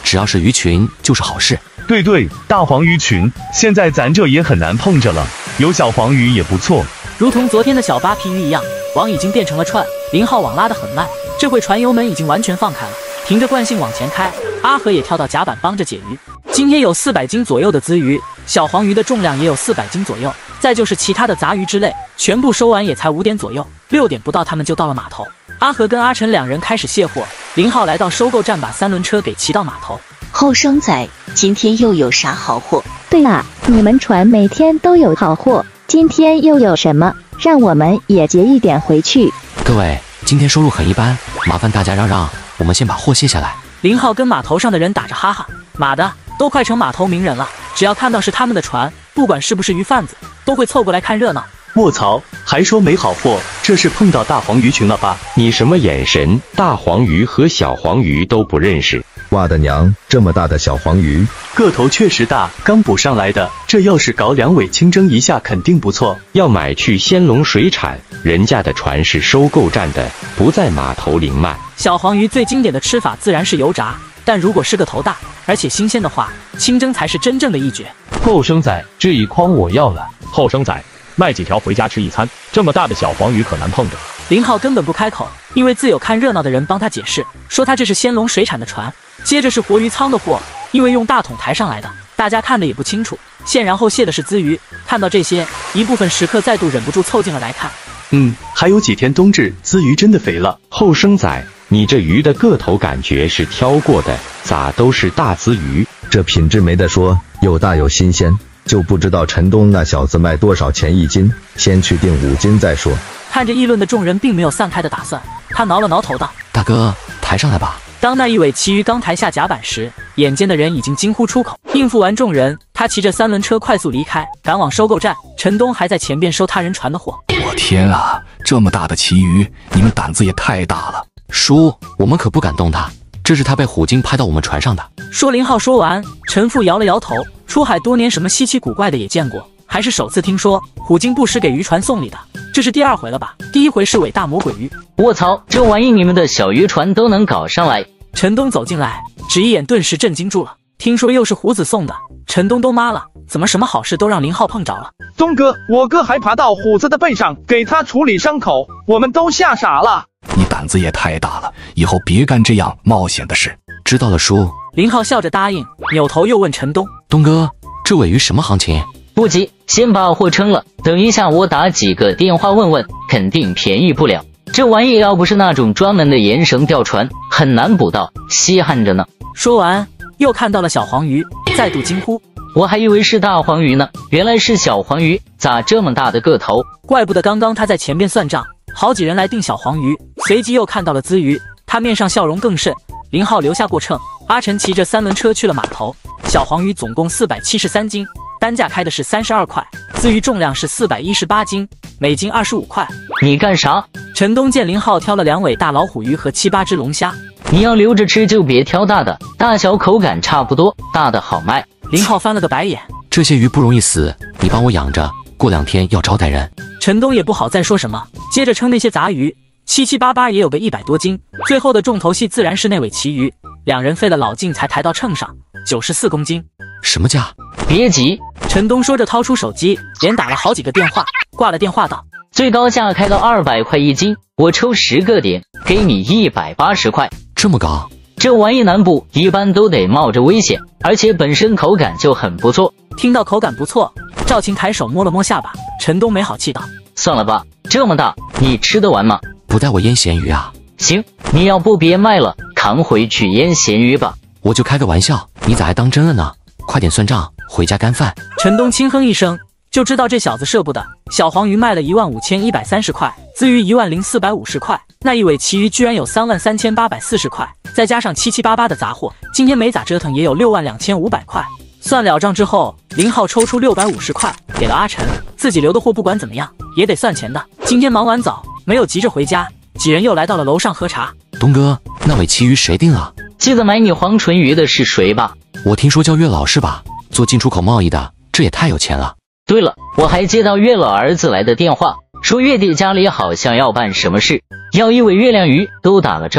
[SPEAKER 2] 只要是鱼群就是好事。
[SPEAKER 4] 对对，大黄鱼群，现在咱这也很难碰着了，有小黄鱼也不错。
[SPEAKER 1] 如同昨天的小扒皮鱼一样，网已经变成了串，0号网拉得很慢，这回船油门已经完全放开了，凭着惯性往前开。阿和也跳到甲板帮着解鱼。今天有400斤左右的资鱼，小黄鱼的重量也有400斤左右，再就是其他的杂鱼之类，全部收完也才5点左右，6点不到他们就到了码头。阿和跟阿成两人开始卸货，0号来到收购站把3轮车给骑到码头。
[SPEAKER 18] 后生仔，今天又有啥好货？
[SPEAKER 15] 对了，你们船每天都有好货，今天又有什么？让我们也结一点回去。
[SPEAKER 2] 各位，今天收入很一般，麻烦大家让让，我们先把货卸下来。
[SPEAKER 1] 0号跟码头上的人打着哈哈，妈的，都快成码头名人了，只要看到是他们的船，不管是不是鱼贩子，都会凑过来看热闹。
[SPEAKER 19] 卧槽，还说没好货，这是碰到大黄鱼群了吧？
[SPEAKER 11] 你什么眼神？大黄鱼和小黄鱼都不认识。
[SPEAKER 20] 我的娘，这么大的小黄鱼，
[SPEAKER 19] 个头确实大，刚捕上来的，这要是搞2尾清蒸一下肯定不错。
[SPEAKER 11] 要买去仙龙水产，人家的船是收购站的，不在码头零卖。
[SPEAKER 1] 小黄鱼最经典的吃法自然是油炸，但如果是个头大而且新鲜的话，清蒸才是真正的一绝。
[SPEAKER 3] 后生仔，这一筐我要了。后生仔，卖几条回家吃一餐，这么大的小黄鱼可难碰着。
[SPEAKER 1] 0号根本不开口，因为自有看热闹的人帮他解释，说他这是仙龙水产的船。接着是活鱼仓的货，因为用大桶抬上来的，大家看的也不清楚。现然后卸的是资鱼，看到这些，一部分食客再度忍不住凑近了来看。
[SPEAKER 19] 还有几天冬至，资鱼真的肥了。
[SPEAKER 11] 后生仔，你这鱼的个头感觉是挑过的，咋都是大资鱼？
[SPEAKER 20] 这品质没得说，又大又新鲜，就不知道陈东那小子卖多少钱1斤，先去订5斤再说。
[SPEAKER 1] 看着议论的众人并没有散开的打算，他挠了挠头道：
[SPEAKER 2] 大哥，抬上来吧。
[SPEAKER 1] 当那一尾旗鱼刚抬下甲板时，眼尖的人已经惊呼出口。应付完众人，他骑着3轮车快速离开，赶往收购站。陈东还在前边收他人船的货。
[SPEAKER 21] 我天啊，这么大的旗鱼，你们胆子也太大了。
[SPEAKER 2] 叔，我们可不敢动他，这是他被虎鲸拍到我们船上的。
[SPEAKER 1] 说0号说完，陈父摇了摇头，出海多年，什么稀奇古怪的也见过，还是首次听说虎鲸不时给渔船送礼的，这是第2回了吧？第1回是伟大魔鬼鱼。
[SPEAKER 6] 卧槽，这玩意你们的小渔船都能搞上来？
[SPEAKER 1] 陈东走进来，只一眼顿时震惊住了。听说又是胡子送的，陈东都妈了，怎么什么好事都让0号碰着了？
[SPEAKER 16] 东哥，我哥还爬到虎子的背上给他处理伤口，我们都吓傻了。
[SPEAKER 21] 你胆子也太大了，以后别干这样冒险的事。
[SPEAKER 2] 知道了，叔。
[SPEAKER 1] 0号笑着答应，扭头又问陈东：
[SPEAKER 2] 东哥，这尾鱼什么行情？
[SPEAKER 6] 不急，先把货称了，等一下我打几个电话问问，肯定便宜不了。这玩意要不是那种专门的延绳钓船，很难捕到，稀罕着呢。
[SPEAKER 1] 说完，又看到了小黄鱼，再度惊呼：
[SPEAKER 6] 我还以为是大黄鱼呢，原来是小黄鱼，咋这么大的个头？
[SPEAKER 1] 怪不得刚刚他在前边算账，好几人来订小黄鱼。随即又看到了资鱼，他面上笑容更甚。0号留下过秤，阿晨骑着3轮车去了码头。小黄鱼总共473斤，单价开的是32块，资鱼重量是418斤，每斤25块。
[SPEAKER 6] 你干啥？
[SPEAKER 1] 陈东见0号挑了2尾大老虎鱼和7、8只龙虾。
[SPEAKER 6] 你要留着吃就别挑大的，大小口感差不多，大的好卖。
[SPEAKER 1] 0号翻了个白眼，
[SPEAKER 2] 这些鱼不容易死，你帮我养着，过2天要招待人。
[SPEAKER 1] 陈东也不好再说什么，接着称那些杂鱼，7、7、8、8也有个100多斤。最后的重头戏自然是那尾旗鱼，两人费了老劲才抬到秤上，94公斤。
[SPEAKER 2] 什么价？
[SPEAKER 6] 别急，
[SPEAKER 1] 陈东说着掏出手机，连打了好几个电话，挂了电话道：
[SPEAKER 6] 最高价开到200块1斤，我抽10个点，给你180块。
[SPEAKER 2] 这么高？
[SPEAKER 6] 这玩意难捕，一般都得冒着危险，而且本身口感就很不错。
[SPEAKER 1] 听到口感不错，赵晴抬手摸了摸下巴，陈东没好气道：
[SPEAKER 6] 算了吧，这么大，你吃得完吗？
[SPEAKER 2] 不带我腌咸鱼啊？
[SPEAKER 6] 行，你要不别卖了，扛回去腌咸鱼吧。
[SPEAKER 2] 我就开个玩笑，你咋还当真了呢？快点算账，回家干饭。
[SPEAKER 1] 陈东轻哼一声，就知道这小子舍不得。小黄鱼卖了15130块，资鱼10450块，那一尾旗鱼居然有33840块，再加上7、7、8、8的杂货，今天没咋折腾也有62500块。算了账之后，0号抽出650块给了阿晨，自己留的货不管怎么样也得算钱的。今天忙完早，没有急着回家，几人又来到了楼上喝茶。
[SPEAKER 2] 东哥，那尾旗鱼谁定啊？
[SPEAKER 6] 记得买你黄唇鱼的是谁吧？
[SPEAKER 2] 我听说叫岳老是吧？做进出口贸易的，这也太有钱了。
[SPEAKER 6] 对了，我还接到岳老儿子来的电话，说月底家里好像要办什么事，要一尾月亮鱼，都打了招呼，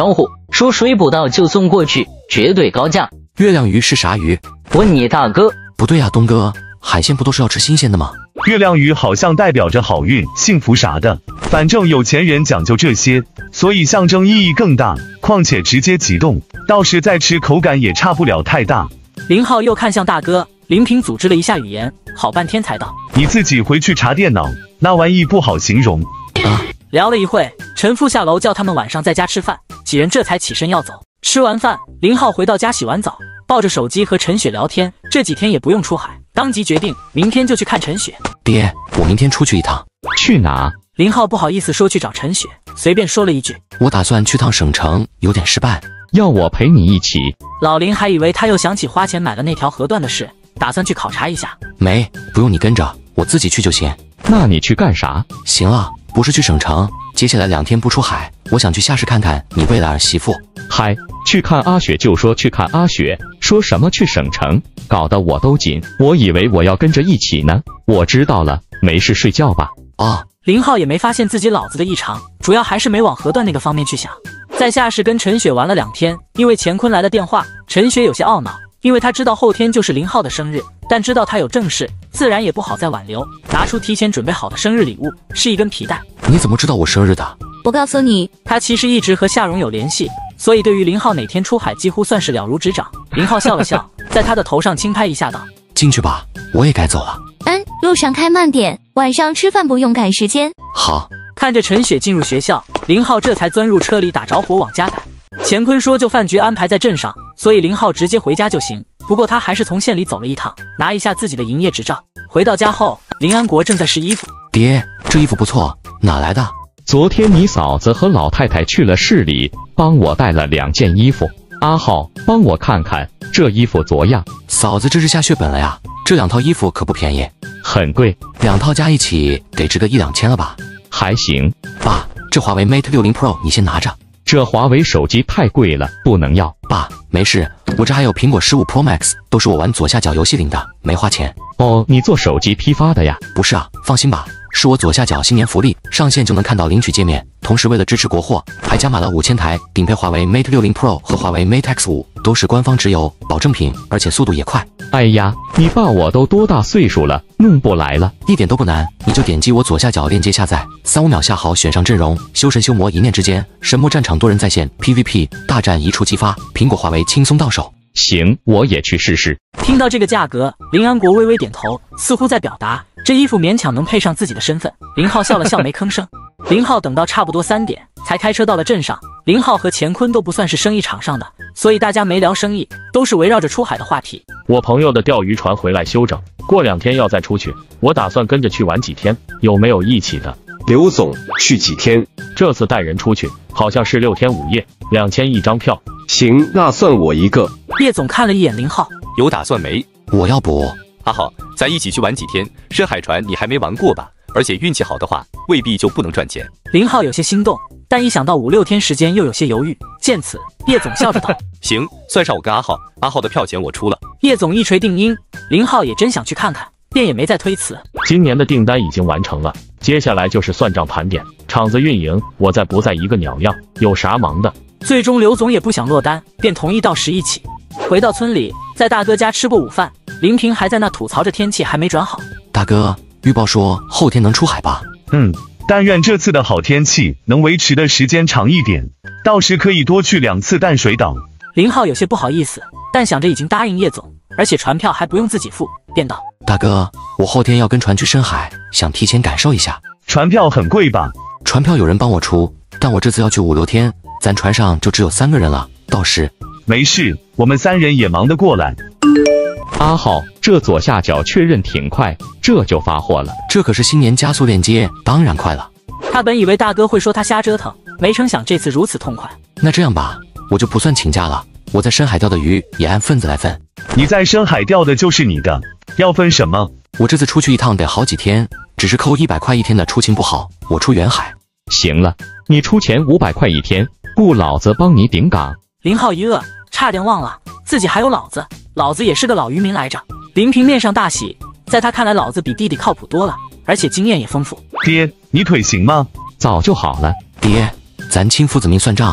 [SPEAKER 6] 说水捕到就送过去，绝对高价。
[SPEAKER 2] 月亮鱼是啥鱼？
[SPEAKER 6] 问你大哥。
[SPEAKER 2] 不对啊，东哥，海鲜不都是要吃新鲜的吗？
[SPEAKER 4] 月亮鱼好像代表着好运、幸福啥的，反正有钱人讲究这些，所以象征意义更大。况且直接急冻，到时再吃口感也差不了太大。
[SPEAKER 1] 林浩又看向大哥，林平组织了一下语言，好半天才道：“
[SPEAKER 4] 你自己回去查电脑，那玩意不好形容。”
[SPEAKER 1] 聊了一会，陈父下楼叫他们晚上在家吃饭，几人这才起身要走。吃完饭，林浩回到家洗完澡，抱着手机和陈雪聊天。这几天也不用出海，当即决定明天就去看陈雪。
[SPEAKER 2] 爹，我明天出去一趟。
[SPEAKER 9] 去哪？
[SPEAKER 1] 林浩不好意思说去找陈雪，随便说了一句：“
[SPEAKER 2] 我打算去趟省城，有点失败，
[SPEAKER 9] 要我陪你一起。”
[SPEAKER 1] 老林还以为他又想起花钱买了那条河段的事，打算去考察一下。
[SPEAKER 2] 没，不用你跟着，我自己去就行。
[SPEAKER 9] 那你去干啥？
[SPEAKER 2] 行了，不是去省城，接下来2天不出海，我想去夏市看看你未来儿媳妇。
[SPEAKER 9] 嗨，去看阿雪就说去看阿雪，说什么去省城，搞得我都紧。我以为我要跟着一起呢。我知道了，没事睡觉吧。
[SPEAKER 1] 林浩也没发现自己脑子的异常，主要还是没往河段那个方面去想。在夏市跟陈雪玩了2天，因为乾坤来了电话，陈雪有些懊恼，因为她知道后天就是林浩的生日，但知道他有正事，自然也不好再挽留，拿出提前准备好的生日礼物，是一根皮带。
[SPEAKER 2] 你怎么知道我生日的？
[SPEAKER 10] 我告诉你，
[SPEAKER 1] 他其实一直和夏蓉有联系，所以对于林浩哪天出海几乎算是了如指掌。林浩笑了笑，在他的头上轻拍一下道：“
[SPEAKER 2] 进去吧，我也该走了。”
[SPEAKER 10] 路上开慢点，晚上吃饭不用赶时间。
[SPEAKER 2] 好。
[SPEAKER 1] 看着陈雪进入学校，林浩这才钻入车里打着火往家赶。乾坤说就饭局安排在镇上，所以林浩直接回家就行。不过他还是从县里走了一趟，拿一下自己的营业执照。回到家后，林安国正在试衣服。
[SPEAKER 2] 爹，这衣服不错，哪来的？
[SPEAKER 9] 昨天你嫂子和老太太去了市里，帮我带了2件衣服。阿浩，帮我看看这衣服怎样？
[SPEAKER 2] 嫂子这是下血本了呀，这2套衣服可不便宜，
[SPEAKER 9] 很贵
[SPEAKER 2] ，2套加一起得值个1-2千了吧？
[SPEAKER 9] 还行。
[SPEAKER 2] 爸，这华为 Mate 60 Pro 你先拿着。
[SPEAKER 9] 这华为手机太贵了，不能要。
[SPEAKER 2] 爸，没事，我这还有苹果15 Pro Max，都是我玩左下角游戏领的，没花钱。
[SPEAKER 9] 哦，你做手机批发的呀？
[SPEAKER 2] 不是啊，放心吧，是我左下角新年福利，上线就能看到领取界面。同时为了支持国货，还加码了5000台顶配华为 Mate 60 Pro 和华为 Mate X5，都是官方直邮保证品，而且速度也快。
[SPEAKER 9] 哎呀，你爸我都多大岁数了，弄不来了。
[SPEAKER 2] 一点都不难，你就点击我左下角链接下载，3-5秒下好，选上阵容，修神修魔一念之间，神魔战场多人在线 PVP 大战一触即发，苹果华为轻松到手。
[SPEAKER 9] 行，我也去试试。
[SPEAKER 1] 听到这个价格，林安国微微点头，似乎在表达这衣服勉强能配上自己的身份。林浩笑了笑，没吭声。林浩等到差不多3点才开车到了镇上。林浩和乾坤都不算是生意场上的，所以大家没聊生意，都是围绕着出海的话题。
[SPEAKER 3] 我朋友的钓鱼船回来修整，过2天要再出去，我打算跟着去玩几天，有没有一起的？
[SPEAKER 8] 刘总，去几天？
[SPEAKER 3] 这次带人出去，好像是6天5夜，2000一张票。
[SPEAKER 8] 行，那算我一个。
[SPEAKER 1] 叶总看了一眼林浩，
[SPEAKER 7] 有打算没？
[SPEAKER 2] 我要补。
[SPEAKER 7] 阿浩，咱一起去玩几天，深海船你还没玩过吧？而且运气好的话，未必就不能赚钱。
[SPEAKER 1] 林浩有些心动，但一想到5-6天时间又有些犹豫。见此，叶总笑着道：“
[SPEAKER 7] 行，算上我跟阿浩，阿浩的票钱我出了。”
[SPEAKER 1] 叶总一锤定音，林浩也真想去看看，便也没再推辞。
[SPEAKER 3] 今年的订单已经完成了，接下来就是算账盘点，厂子运营我在不在一个鸟样，有啥忙的？
[SPEAKER 1] 最终刘总也不想落单，便同意到10一起。回到村里，在大哥家吃过午饭，林平还在那吐槽着天气还没转好。
[SPEAKER 2] 大哥，预报说后天能出海吧？
[SPEAKER 4] 但愿这次的好天气能维持的时间长一点，到时可以多去2次淡水岛。
[SPEAKER 1] 林浩有些不好意思，但想着已经答应叶总，而且船票还不用自己付，便道：“
[SPEAKER 2] 大哥，我后天要跟船去深海，想提前感受一下。
[SPEAKER 4] 船票很贵吧？”
[SPEAKER 2] 船票有人帮我出，但我这次要去5-6天，咱船上就只有3个人了，到时……
[SPEAKER 4] 没事，我们3人也忙得过来。
[SPEAKER 9] 阿浩，这左下角确认挺快，这就发货了。
[SPEAKER 2] 这可是新年加速链接，当然快了。
[SPEAKER 1] 他本以为大哥会说他瞎折腾，没成想这次如此痛快。
[SPEAKER 2] 那这样吧，我就不算请假了，我在深海钓的鱼也按份子来分。
[SPEAKER 4] 你在深海钓的就是你的，要分什么？
[SPEAKER 2] 我这次出去一趟得好几天，只是扣100块一天的出勤不好，我出远海。
[SPEAKER 9] 行了，你出钱500块一天，雇老子帮你顶岗。
[SPEAKER 1] 林浩一愕，差点忘了自己还有老子，老子也是个老渔民来着。林平面上大喜，在他看来老子比弟弟靠谱多了，而且经验也丰富。
[SPEAKER 4] 爹，你腿行吗？
[SPEAKER 9] 早就好了。
[SPEAKER 2] 爹，咱亲父子命算账，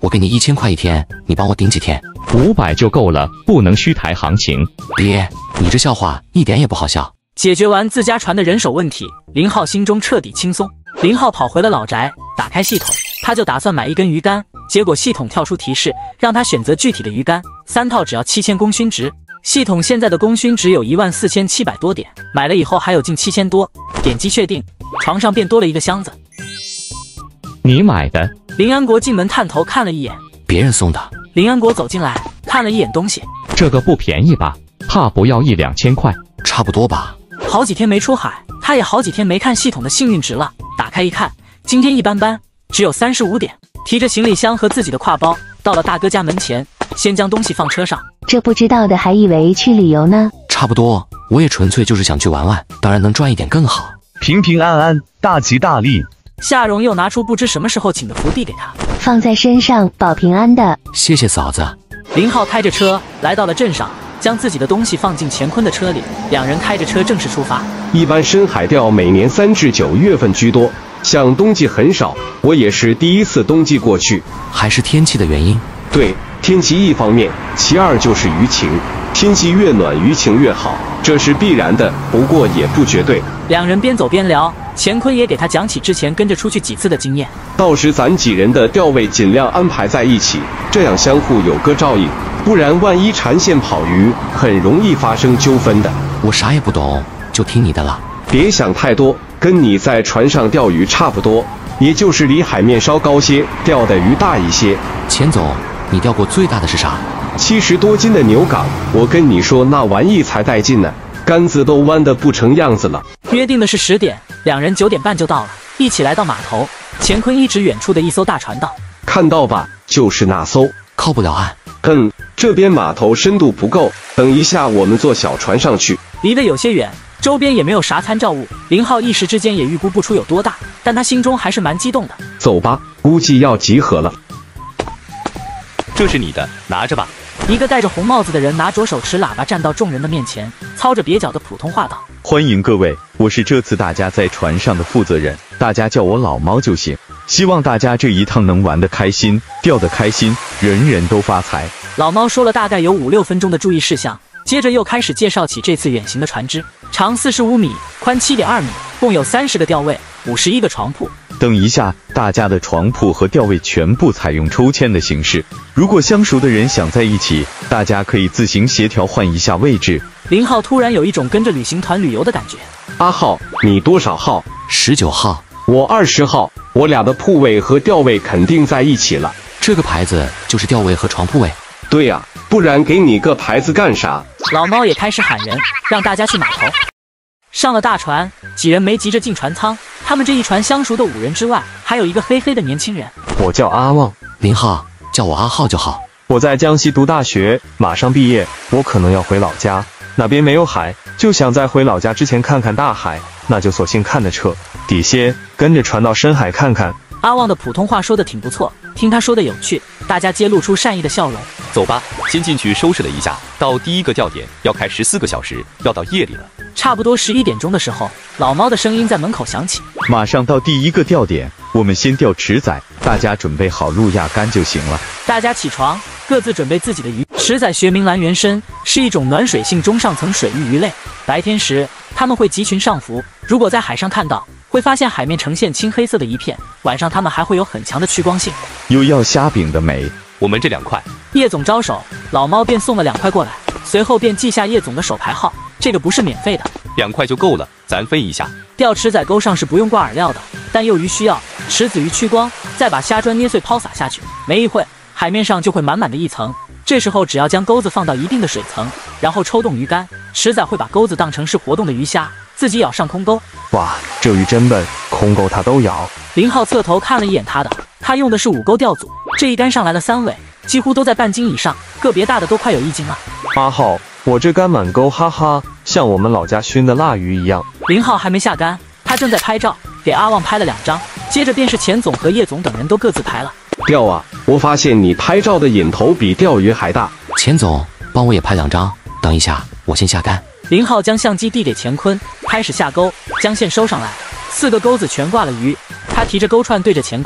[SPEAKER 2] 我给你1000块一天，你帮我顶几天
[SPEAKER 9] ？500就够了，不能虚抬行情。
[SPEAKER 2] 爹，你这笑话一点也不好笑。
[SPEAKER 1] 解决完自家船的人手问题，林浩心中彻底轻松。林浩跑回了老宅，打开系统，他就打算买一根鱼竿，结果系统跳出提示，让他选择具体的鱼竿，3套只要7000功勋值。系统现在的功勋值有14700多点，买了以后还有近7000多。点击确定，床上便多了一个箱子。
[SPEAKER 9] 你买的？
[SPEAKER 1] 林安国进门探头看了一眼，
[SPEAKER 2] 别人送的。
[SPEAKER 1] 林安国走进来，看了一眼东西，
[SPEAKER 9] 这个不便宜吧？怕不要1-2千块？
[SPEAKER 2] 差不多吧。
[SPEAKER 1] 好几天没出海，他也好几天没看系统的幸运值了。打开一看，今天一般般，只有35点。提着行李箱和自己的挎包，到了大哥家门前，先将东西放车上。
[SPEAKER 15] 这不知道的还以为去旅游呢。
[SPEAKER 2] 差不多，我也纯粹就是想去玩玩，当然能赚一点更好。
[SPEAKER 4] 平平安安，大吉大利。
[SPEAKER 1] 夏蓉又拿出不知什么时候请的福地给他，
[SPEAKER 15] 放在身上保平安的。
[SPEAKER 2] 谢谢嫂子。
[SPEAKER 1] 林浩开着车来到了镇上，将自己的东西放进乾坤的车里，两人开着车正式出发。
[SPEAKER 8] 一般深海钓每年3至9月份居多，像冬季很少。我也是第一次冬季过去。
[SPEAKER 2] 还是天气的原因？
[SPEAKER 8] 对，天气一方面，其二就是鱼情。天气越暖，鱼情越好，这是必然的，不过也不绝对。
[SPEAKER 1] 两人边走边聊，乾坤也给他讲起之前跟着出去几次的经验。
[SPEAKER 8] 到时咱几人的钓位尽量安排在一起，这样相互有个照应，不然万一缠线跑鱼，很容易发生纠纷的。
[SPEAKER 2] 我啥也不懂，就听你的了。
[SPEAKER 8] 别想太多，跟你在船上钓鱼差不多，也就是离海面稍高些，钓的鱼大一些。
[SPEAKER 2] 钱总，你钓过最大的是啥
[SPEAKER 8] ？70多斤的牛港，我跟你说那玩意才带劲呢，杆子都弯得不成样子了。
[SPEAKER 1] 约定的是10点，两人9点半就到了，一起来到码头。乾坤一指远处的一艘大船道，
[SPEAKER 8] 看到吧，就是那艘。
[SPEAKER 2] 靠不了岸。
[SPEAKER 8] 这边码头深度不够，等一下我们坐小船上去。
[SPEAKER 1] 离得有些远，周边也没有啥参照物，林浩一时之间也预估不出有多大，但他心中还是蛮激动的。
[SPEAKER 8] 走吧，估计要集合了。
[SPEAKER 7] 这是你的，拿着吧。
[SPEAKER 1] 一个戴着红帽子的人拿着手持喇叭站到众人的面前，操着蹩脚的普通话道：
[SPEAKER 11] 欢迎各位，我是这次大家在船上的负责人，大家叫我老猫就行。希望大家这一趟能玩得开心，钓得开心，人人都发财。
[SPEAKER 1] 老猫说了大概有5-6分钟的注意事项，接着又开始介绍起这次远行的船只，长45米，宽7.2米，共有30个钓位，51个床铺。
[SPEAKER 11] 等一下，大家的床铺和钓位全部采用抽签的形式，如果相熟的人想在一起，大家可以自行协调换一下位置。
[SPEAKER 1] 林浩突然有一种跟着旅行团旅游的感觉。
[SPEAKER 8] 8号，你多少号
[SPEAKER 2] ？19号。
[SPEAKER 8] 我20号，我俩的铺位和钓位肯定在一起了。
[SPEAKER 2] 这个牌子就是钓位和床铺位。
[SPEAKER 8] 对呀，不然给你个牌子干啥？
[SPEAKER 1] 老猫也开始喊人，让大家去码头。上了大船，几人没急着进船舱，他们这一船相熟的5人之外，还有一个黑黑的年轻人。
[SPEAKER 5] 我叫阿旺。
[SPEAKER 2] 林浩，叫我阿浩就好。
[SPEAKER 5] 我在江西读大学，马上毕业，我可能要回老家，那边没有海，就想在回老家之前看看大海，那就索性看得彻底些，跟着船到深海看看。
[SPEAKER 1] 阿旺的普通话说的挺不错，听他说的有趣，大家皆露出善意的笑容。
[SPEAKER 7] 走吧，先进去收拾了一下，到第1个钓点要开14个小时，要到夜里了。
[SPEAKER 1] 差不多11点钟的时候，老猫的声音在门口响起。
[SPEAKER 11] 马上到第1个钓点，我们先钓池仔，大家准备好路亚竿就行了。
[SPEAKER 1] 大家起床，各自准备自己的鱼。池仔学名蓝原参，是一种暖水性中上层水域鱼类。白天时，它们会集群上浮，如果在海上看到，会发现海面呈现青黑色的一片，晚上它们还会有很强的趋光性。
[SPEAKER 11] 又要虾饼的没？
[SPEAKER 7] 我们这2块。
[SPEAKER 1] 叶总招手，老猫便送了2块过来，随后便记下叶总的手牌号。这个不是免费的
[SPEAKER 7] ，2块就够了，咱分一下。
[SPEAKER 1] 钓池仔钩上是不用挂饵料的，但幼鱼需要。池子鱼趋光，再把虾砖捏碎抛洒下去，没一会，海面上就会满满的一层。这时候只要将钩子放到一定的水层，然后抽动鱼竿，池仔会把钩子当成是活动的鱼虾，自己咬上空钩。
[SPEAKER 5] 哇，这鱼真笨，空钩它都咬。
[SPEAKER 1] 林浩侧头看了一眼他的，他用的是5钩钓组，这一竿上来了3尾，几乎都在半斤以上，个别大的都快有1斤了。
[SPEAKER 5] 阿浩，我这竿满钩，哈哈，像我们老家熏的腊鱼一样。
[SPEAKER 1] 林浩还没下竿，他正在拍照，给阿旺拍了2张，接着便是钱总和叶总等人都各自拍了。
[SPEAKER 8] 钓啊，我发现你拍照的瘾头比钓鱼还大。
[SPEAKER 2] 钱总，帮我也拍2张，等一下，我先下竿。
[SPEAKER 1] 林浩将相机递给乾坤，开始下钩，将线收上来，4个钩子全挂了鱼。他提着钩串对着乾坤，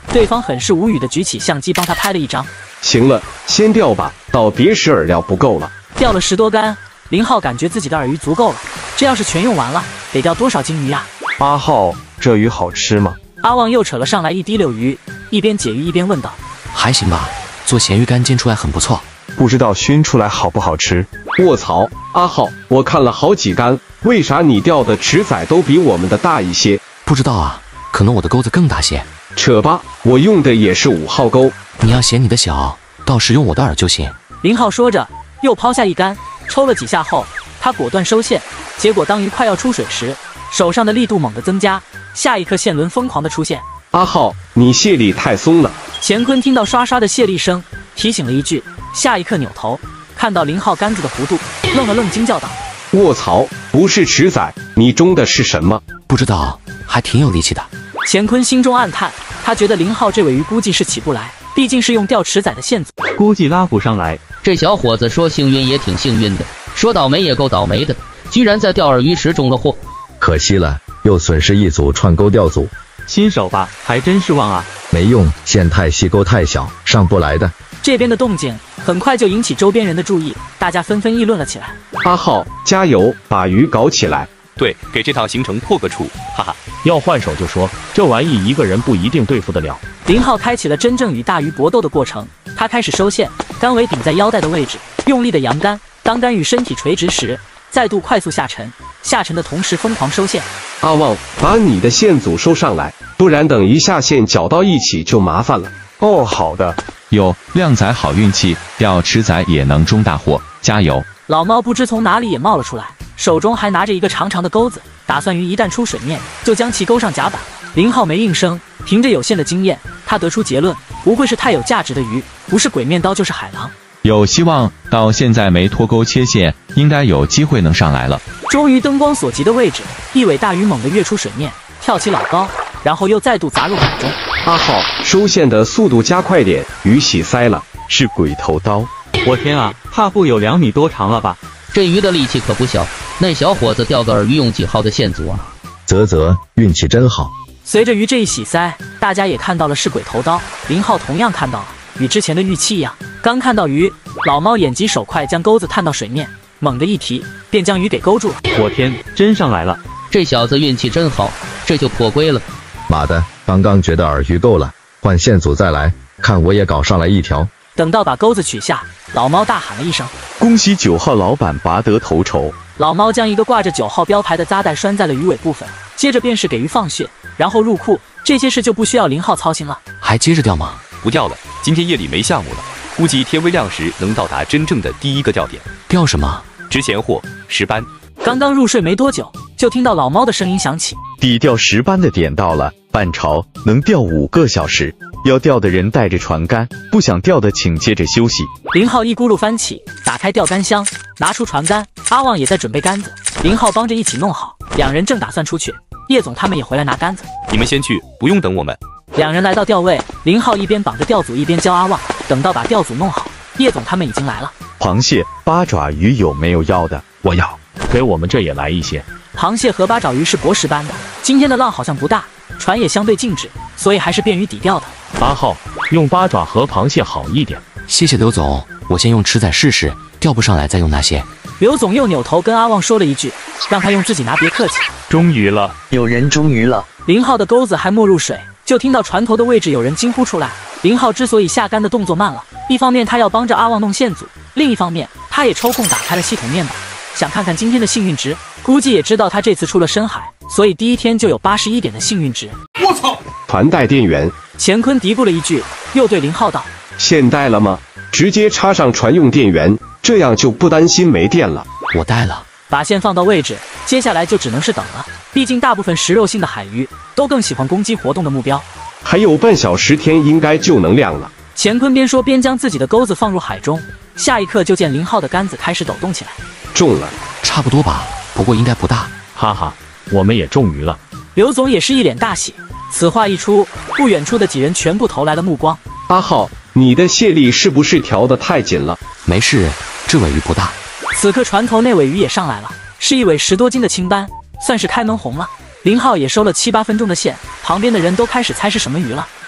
[SPEAKER 1] 对方很是无语的举起相机帮他拍了一张。
[SPEAKER 8] 行了，先钓吧，到别时饵料不够了。
[SPEAKER 1] 钓了10多竿，林浩感觉自己的饵鱼足够了，这要是全用完了，得钓多少斤鱼呀？
[SPEAKER 5] 阿浩，这鱼好吃吗？
[SPEAKER 1] 阿旺又扯了上来一滴溜鱼，一边解鱼一边问道：“
[SPEAKER 2] 还行吧，做咸鱼干煎出来很不错，
[SPEAKER 5] 不知道熏出来好不好吃？”
[SPEAKER 8] 卧槽，阿浩，我看了好几竿，为啥你钓的池仔都比我们的大一些？
[SPEAKER 2] 不知道啊，可能我的钩子更大些。
[SPEAKER 8] 扯吧，我用的也是5号钩。
[SPEAKER 2] 你要嫌你的小，到时用我的饵就行。
[SPEAKER 1] 林浩说着，又抛下一竿，抽了几下后，他果断收线。结果当鱼快要出水时，手上的力度猛地增加，下一刻线轮疯狂的出现。
[SPEAKER 8] 阿浩，你卸力太松了。
[SPEAKER 1] 乾坤听到刷刷的卸力声，提醒了一句，下一刻扭头看到林浩杆子的弧度，愣了愣，惊叫道：“
[SPEAKER 8] 卧槽，不是池仔，你中的是什么？”
[SPEAKER 2] 不知道，还挺有力气的。
[SPEAKER 1] 乾坤心中暗叹，他觉得林浩这尾鱼估计是起不来，毕竟是用钓池仔的线组，
[SPEAKER 19] 估计拉不上来。
[SPEAKER 12] 这小伙子说幸运也挺幸运的，说倒霉也够倒霉的，居然在钓饵鱼时中了祸。
[SPEAKER 20] 可惜了，又损失一组串钩钓组。
[SPEAKER 19] 新手吧，还真失望啊！
[SPEAKER 20] 没用，线太细，钩太小，上不来的。
[SPEAKER 1] 这边的动静很快就引起周边人的注意，大家纷纷议论了起来。
[SPEAKER 8] 阿浩，加油，把鱼搞起来！
[SPEAKER 7] 对，给这趟行程破个处，哈哈！
[SPEAKER 3] 要换手就说，这玩意一个人不一定对付得了。
[SPEAKER 1] 林浩开启了真正与大鱼搏斗的过程，他开始收线，竿尾顶在腰带的位置，用力的扬竿，当竿与身体垂直时，再度快速下沉，下沉的同时疯狂收线。
[SPEAKER 8] 阿旺，把你的线组收上来，不然等一下线搅到一起就麻烦了。
[SPEAKER 5] 哦，好的。
[SPEAKER 22] 哟，靓仔好运气，钓池仔也能中大货，加油！
[SPEAKER 1] 老猫不知从哪里也冒了出来，手中还拿着一个长长的钩子，打算鱼一旦出水面，就将其勾上甲板。林浩没应声，凭着有限的经验，他得出结论，不会是太有价值的鱼，不是鬼面刀就是海狼。
[SPEAKER 22] 有希望，到现在没脱钩切线，应该有机会能上来了。
[SPEAKER 1] 终于灯光所及的位置，一尾大鱼猛地跃出水面，跳起老高，然后又再度砸入海中。
[SPEAKER 8] 阿浩，收线的速度加快点，鱼洗塞了。
[SPEAKER 11] 是鬼头刀。
[SPEAKER 19] 我天啊，怕不有2米多长了吧？
[SPEAKER 12] 这鱼的力气可不小，那小伙子钓个饵鱼用几号的线组啊？
[SPEAKER 20] 啧，运气真好。
[SPEAKER 1] 随着鱼这一洗塞，大家也看到了是鬼头刀，林浩同样看到了，与之前的预期一样。刚看到鱼，老猫眼疾手快，将钩子探到水面，猛地一提，便将鱼给勾住了。
[SPEAKER 19] 我天，真上来了！
[SPEAKER 12] 这小子运气真好，这就破龟了。
[SPEAKER 20] 妈的，刚觉得饵鱼够了，换线组再来，看我也搞上来一条。
[SPEAKER 1] 等到把钩子取下，老猫大喊了一声：“
[SPEAKER 11] 恭喜9号老板拔得头筹！”
[SPEAKER 1] 老猫将一个挂着9号标牌的扎带拴在了鱼尾部分，接着便是给鱼放血，然后入库，这些事就不需要林浩操心了。
[SPEAKER 2] 还接着钓吗？
[SPEAKER 7] 不钓了，今天夜里没项目了，估计天微亮时能到达真正的第一个钓点。
[SPEAKER 2] 钓什么？
[SPEAKER 7] 值钱货，10班。
[SPEAKER 1] 刚刚入睡没多久，就听到老猫的声音响起：“
[SPEAKER 11] 底钓10班的点到了，半潮能钓5个小时。要钓的人带着船竿，不想钓的请接着休息。”
[SPEAKER 1] 林浩一咕噜翻起，打开钓竿箱，拿出船竿，阿旺也在准备杆子，林浩帮着一起弄好。两人正打算出去，叶总他们也回来拿杆子。
[SPEAKER 7] 你们先去，不用等我们。
[SPEAKER 1] 两人来到钓位，林浩一边绑着钓组，一边教阿旺。等到把钓组弄好，叶总他们已经来了。
[SPEAKER 11] 螃蟹、八爪鱼有没有要的？
[SPEAKER 3] 我要，给我们这也来一些。
[SPEAKER 1] 螃蟹和八爪鱼是博10班的，今天的浪好像不大，船也相对静止，所以还是便于底钓的。
[SPEAKER 3] 阿浩，用八爪和螃蟹好一点。
[SPEAKER 2] 谢谢刘总，我先用池仔试试，钓不上来再用那些。
[SPEAKER 1] 刘总又扭头跟阿旺说了一句，让他用自己拿，别客气。
[SPEAKER 3] 终于了，
[SPEAKER 13] 有人终于了。
[SPEAKER 1] 林浩的钩子还没入水，就听到船头的位置有人惊呼出来。林浩之所以下竿的动作慢了，一方面他要帮着阿旺弄线组，另一方面他也抽空打开了系统面板，想看看今天的幸运值。估计也知道他这次出了深海，所以第一天就有81点的幸运值。
[SPEAKER 8] 我操！团带电源，
[SPEAKER 1] 乾坤嘀咕了一句，又对林浩道：“
[SPEAKER 8] 线带了吗？直接插上船用电源，这样就不担心没电了。”
[SPEAKER 2] 我带了。
[SPEAKER 1] 把线放到位置，接下来就只能是等了。毕竟大部分食肉性的海鱼都更喜欢攻击活动的目标。
[SPEAKER 8] 还有半小时天应该就能亮了。
[SPEAKER 1] 乾坤边说边将自己的钩子放入海中，下一刻就见林浩的杆子开始抖动起来。
[SPEAKER 8] 中了，
[SPEAKER 2] 差不多吧，不过应该不大。
[SPEAKER 3] 哈哈，我们也中鱼了。
[SPEAKER 1] 刘总也是一脸大喜。此话一出，不远处的几人全部投来了目光。
[SPEAKER 8] 阿浩，你的蟹力是不是调得太紧了？
[SPEAKER 2] 没事，这尾鱼不大。
[SPEAKER 1] 此刻船头那尾鱼也上来了，是一尾10多斤的青斑，算是开门红了。林浩也收了7、8分钟的线，旁边的人都开始猜是什么鱼了。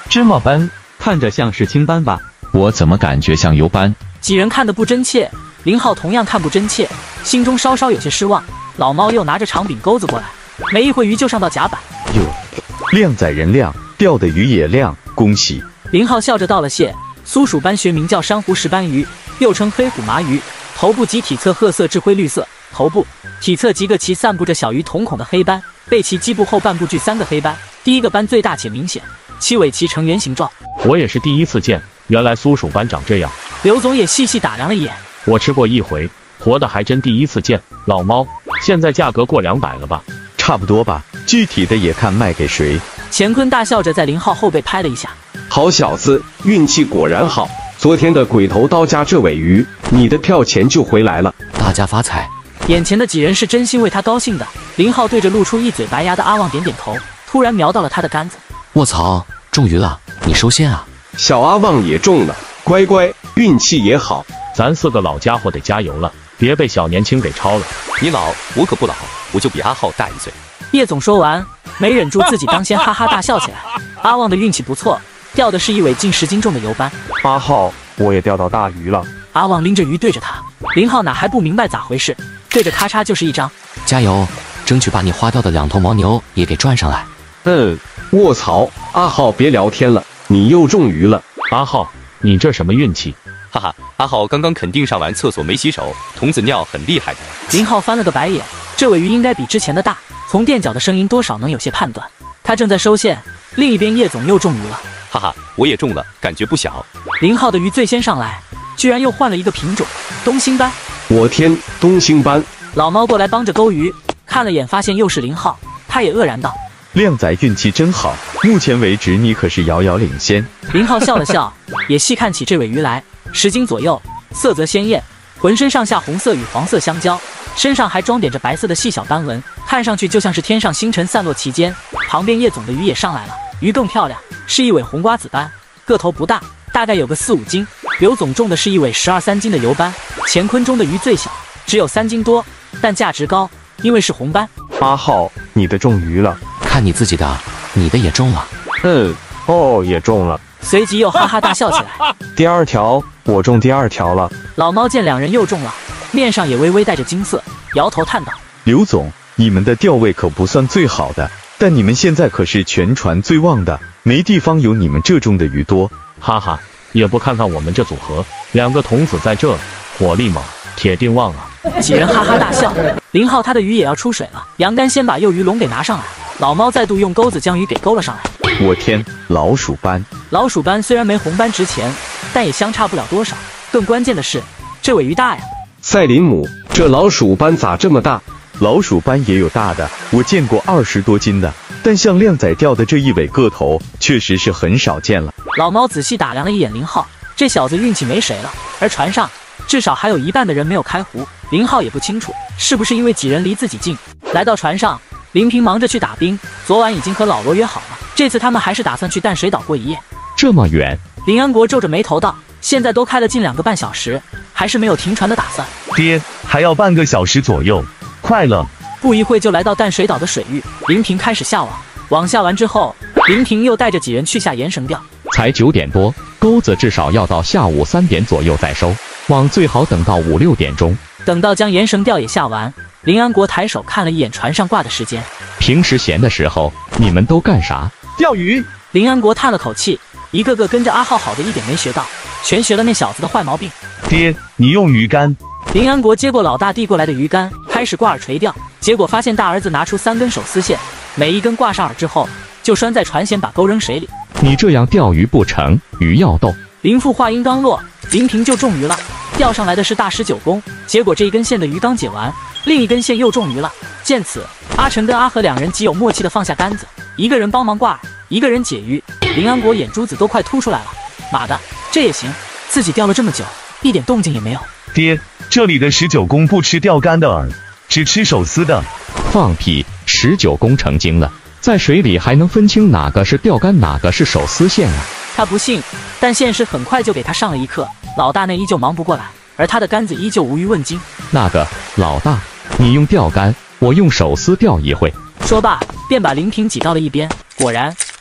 [SPEAKER 5] 芝麻斑，看着像是青斑吧？
[SPEAKER 22] 我怎么感觉像油斑？
[SPEAKER 1] 几人看得不真切，林浩同样看不真切，心中稍稍有些失望。老猫又拿着长柄钩子过来，没一会鱼就上到甲板。
[SPEAKER 11] 哟，靓仔人靓，钓的鱼也靓，恭喜！
[SPEAKER 1] 林浩笑着道了谢。苏属斑学名叫珊瑚石斑鱼，又称黑虎麻鱼，头部及体侧褐色至灰绿色，头部、体侧及个鳍散布着小于瞳孔的黑斑，背鳍基部后半部具3个黑斑，第一个斑最大且明显，其尾鳍呈圆形状。
[SPEAKER 3] 我也是第一次见，原来苏属斑长这样。
[SPEAKER 1] 刘总也细细打量了一眼，
[SPEAKER 3] 我吃过一回，活的还真第一次见。老猫，现在价格过200了吧？
[SPEAKER 11] 差不多吧，具体的也看卖给谁。
[SPEAKER 1] 乾坤大笑着在林浩后背拍了一下。
[SPEAKER 8] 好小子，运气果然好。昨天的鬼头刀加这尾鱼，你的票钱就回来了。
[SPEAKER 2] 大家发财！
[SPEAKER 1] 眼前的几人是真心为他高兴的。林浩对着露出一嘴白牙的阿旺点点头，突然瞄到了他的杆子。
[SPEAKER 2] 卧槽，中鱼了！你收线啊！
[SPEAKER 8] 小阿旺也中了，乖乖，运气也好。
[SPEAKER 3] 咱4个老家伙得加油了，别被小年轻给超了。
[SPEAKER 7] 你老，我可不老，我就比阿浩大1岁。
[SPEAKER 1] 叶总说完，没忍住自己当先，哈哈大笑起来。阿旺的运气不错，钓的是一尾近10斤重的油斑。
[SPEAKER 5] 阿浩，我也钓到大鱼了。
[SPEAKER 1] 阿旺拎着鱼对着他，林浩哪还不明白咋回事，对着咔嚓就是一张。
[SPEAKER 2] 加油，争取把你花掉的2头牦牛也给赚上来。
[SPEAKER 8] 卧槽，阿浩别聊天了，你又中鱼了。
[SPEAKER 3] 阿浩，你这什么运气？
[SPEAKER 7] 哈哈，阿浩刚刚肯定上完厕所没洗手，童子尿很厉害的。
[SPEAKER 1] 林浩翻了个白眼，这尾鱼应该比之前的大，从垫脚的声音多少能有些判断。他正在收线，另一边叶总又中鱼了。
[SPEAKER 7] 哈哈，我也中了，感觉不小。
[SPEAKER 1] 林浩的鱼最先上来，居然又换了一个品种，东星斑。
[SPEAKER 8] 我天，东星斑！
[SPEAKER 1] 老猫过来帮着勾鱼，看了眼发现又是林浩，他也愕然道：
[SPEAKER 11] 靓仔运气真好，目前为止你可是遥遥领先。
[SPEAKER 1] 林浩笑了笑，也细看起这尾鱼来，10斤左右，色泽鲜艳，浑身上下红色与黄色相交，身上还装点着白色的细小斑纹，看上去就像是天上星辰散落其间。旁边叶总的鱼也上来了，鱼更漂亮，是一尾红瓜子斑，个头不大，大概有个4、5斤。刘总中的是一尾12、13斤的油斑，乾坤中的鱼最小，只有3斤多，但价值高，因为是红斑。
[SPEAKER 5] 阿浩，你的中鱼了，
[SPEAKER 2] 看你自己的，你的也中了。
[SPEAKER 5] 也中了。
[SPEAKER 1] 随即又哈哈大笑起来。
[SPEAKER 5] 第2条，我中第2条了。
[SPEAKER 1] 老猫见2人又中了，面上也微微带着惊色，摇头叹道：
[SPEAKER 11] 刘总，你们的钓位可不算最好的，但你们现在可是全船最旺的，没地方有你们这种的鱼多。
[SPEAKER 3] 哈哈，也不看看我们这组合，2个童子在这，火力猛，铁定旺啊！
[SPEAKER 1] 几人哈哈大笑。林浩他的鱼也要出水了，杨干先把幼鱼笼给拿上来，老猫再度用钩子将鱼给勾了上来。
[SPEAKER 11] 我天，老鼠斑！
[SPEAKER 1] 老鼠斑虽然没红斑值钱，但也相差不了多少。更关键的是，这尾鱼大呀！
[SPEAKER 8] 赛林姆，这老鼠斑咋这么大？
[SPEAKER 11] 老鼠斑也有大的，我见过20多斤的，但像靓仔钓的这一尾个头，确实是很少见了。
[SPEAKER 1] 老猫仔细打量了一眼林浩，这小子运气没谁了。而船上至少还有一半的人没有开湖，林浩也不清楚是不是因为几人离自己近。来到船上，林平忙着去打冰，昨晚已经和老罗约好了，这次他们还是打算去淡水岛过一夜。
[SPEAKER 9] 这么远？
[SPEAKER 1] 林安国皱着眉头道：现在都开了近2个半小时，还是没有停船的打算。
[SPEAKER 4] 爹，还要半个小时左右，快了。
[SPEAKER 1] 不一会就来到淡水岛的水域，林平开始下网。网下完之后，林平又带着几人去下延绳钓。
[SPEAKER 9] 才9点多，钩子至少要到下午3点左右再收，网最好等到5、6点钟。
[SPEAKER 1] 等到将延绳钓也下完，林安国抬手看了一眼船上挂的时间。
[SPEAKER 9] 平时闲的时候，你们都干啥？
[SPEAKER 16] 钓鱼。
[SPEAKER 1] 林安国叹了口气，一个个跟着阿浩好的一点没学到，全学了那小子的坏毛病。
[SPEAKER 4] 爹，你用鱼竿。
[SPEAKER 1] 林安国接过老大递过来的鱼竿，开始挂饵垂钓，结果发现大儿子拿出3根手丝线，每一根挂上饵之后，就拴在船舷，把钩扔水里。
[SPEAKER 9] 你这样钓鱼不成，鱼要斗。
[SPEAKER 1] 林父话音刚落，林平就中鱼了，钓上来的是大19公，结果这一根线的鱼刚解完，另一根线又中鱼了。见此，阿成跟阿和2人极有默契的放下杆子，一个人帮忙挂饵，一个人解鱼。林安国眼珠子都快凸出来了，妈的，这也行？自己钓了这么久，一点动静也没有。
[SPEAKER 4] 爹，这里的19公不吃钓竿的饵，只吃手撕的。
[SPEAKER 9] 放屁！19公成精了，在水里还能分清哪个是钓竿，哪个是手撕线啊？
[SPEAKER 1] 他不信，但现实很快就给他上了一课。老大那依旧忙不过来，而他的杆子依旧无鱼问津。
[SPEAKER 9] 那个老大，你用钓竿，我用手撕钓一会。
[SPEAKER 1] 说罢，便把林平挤到了一边。果然，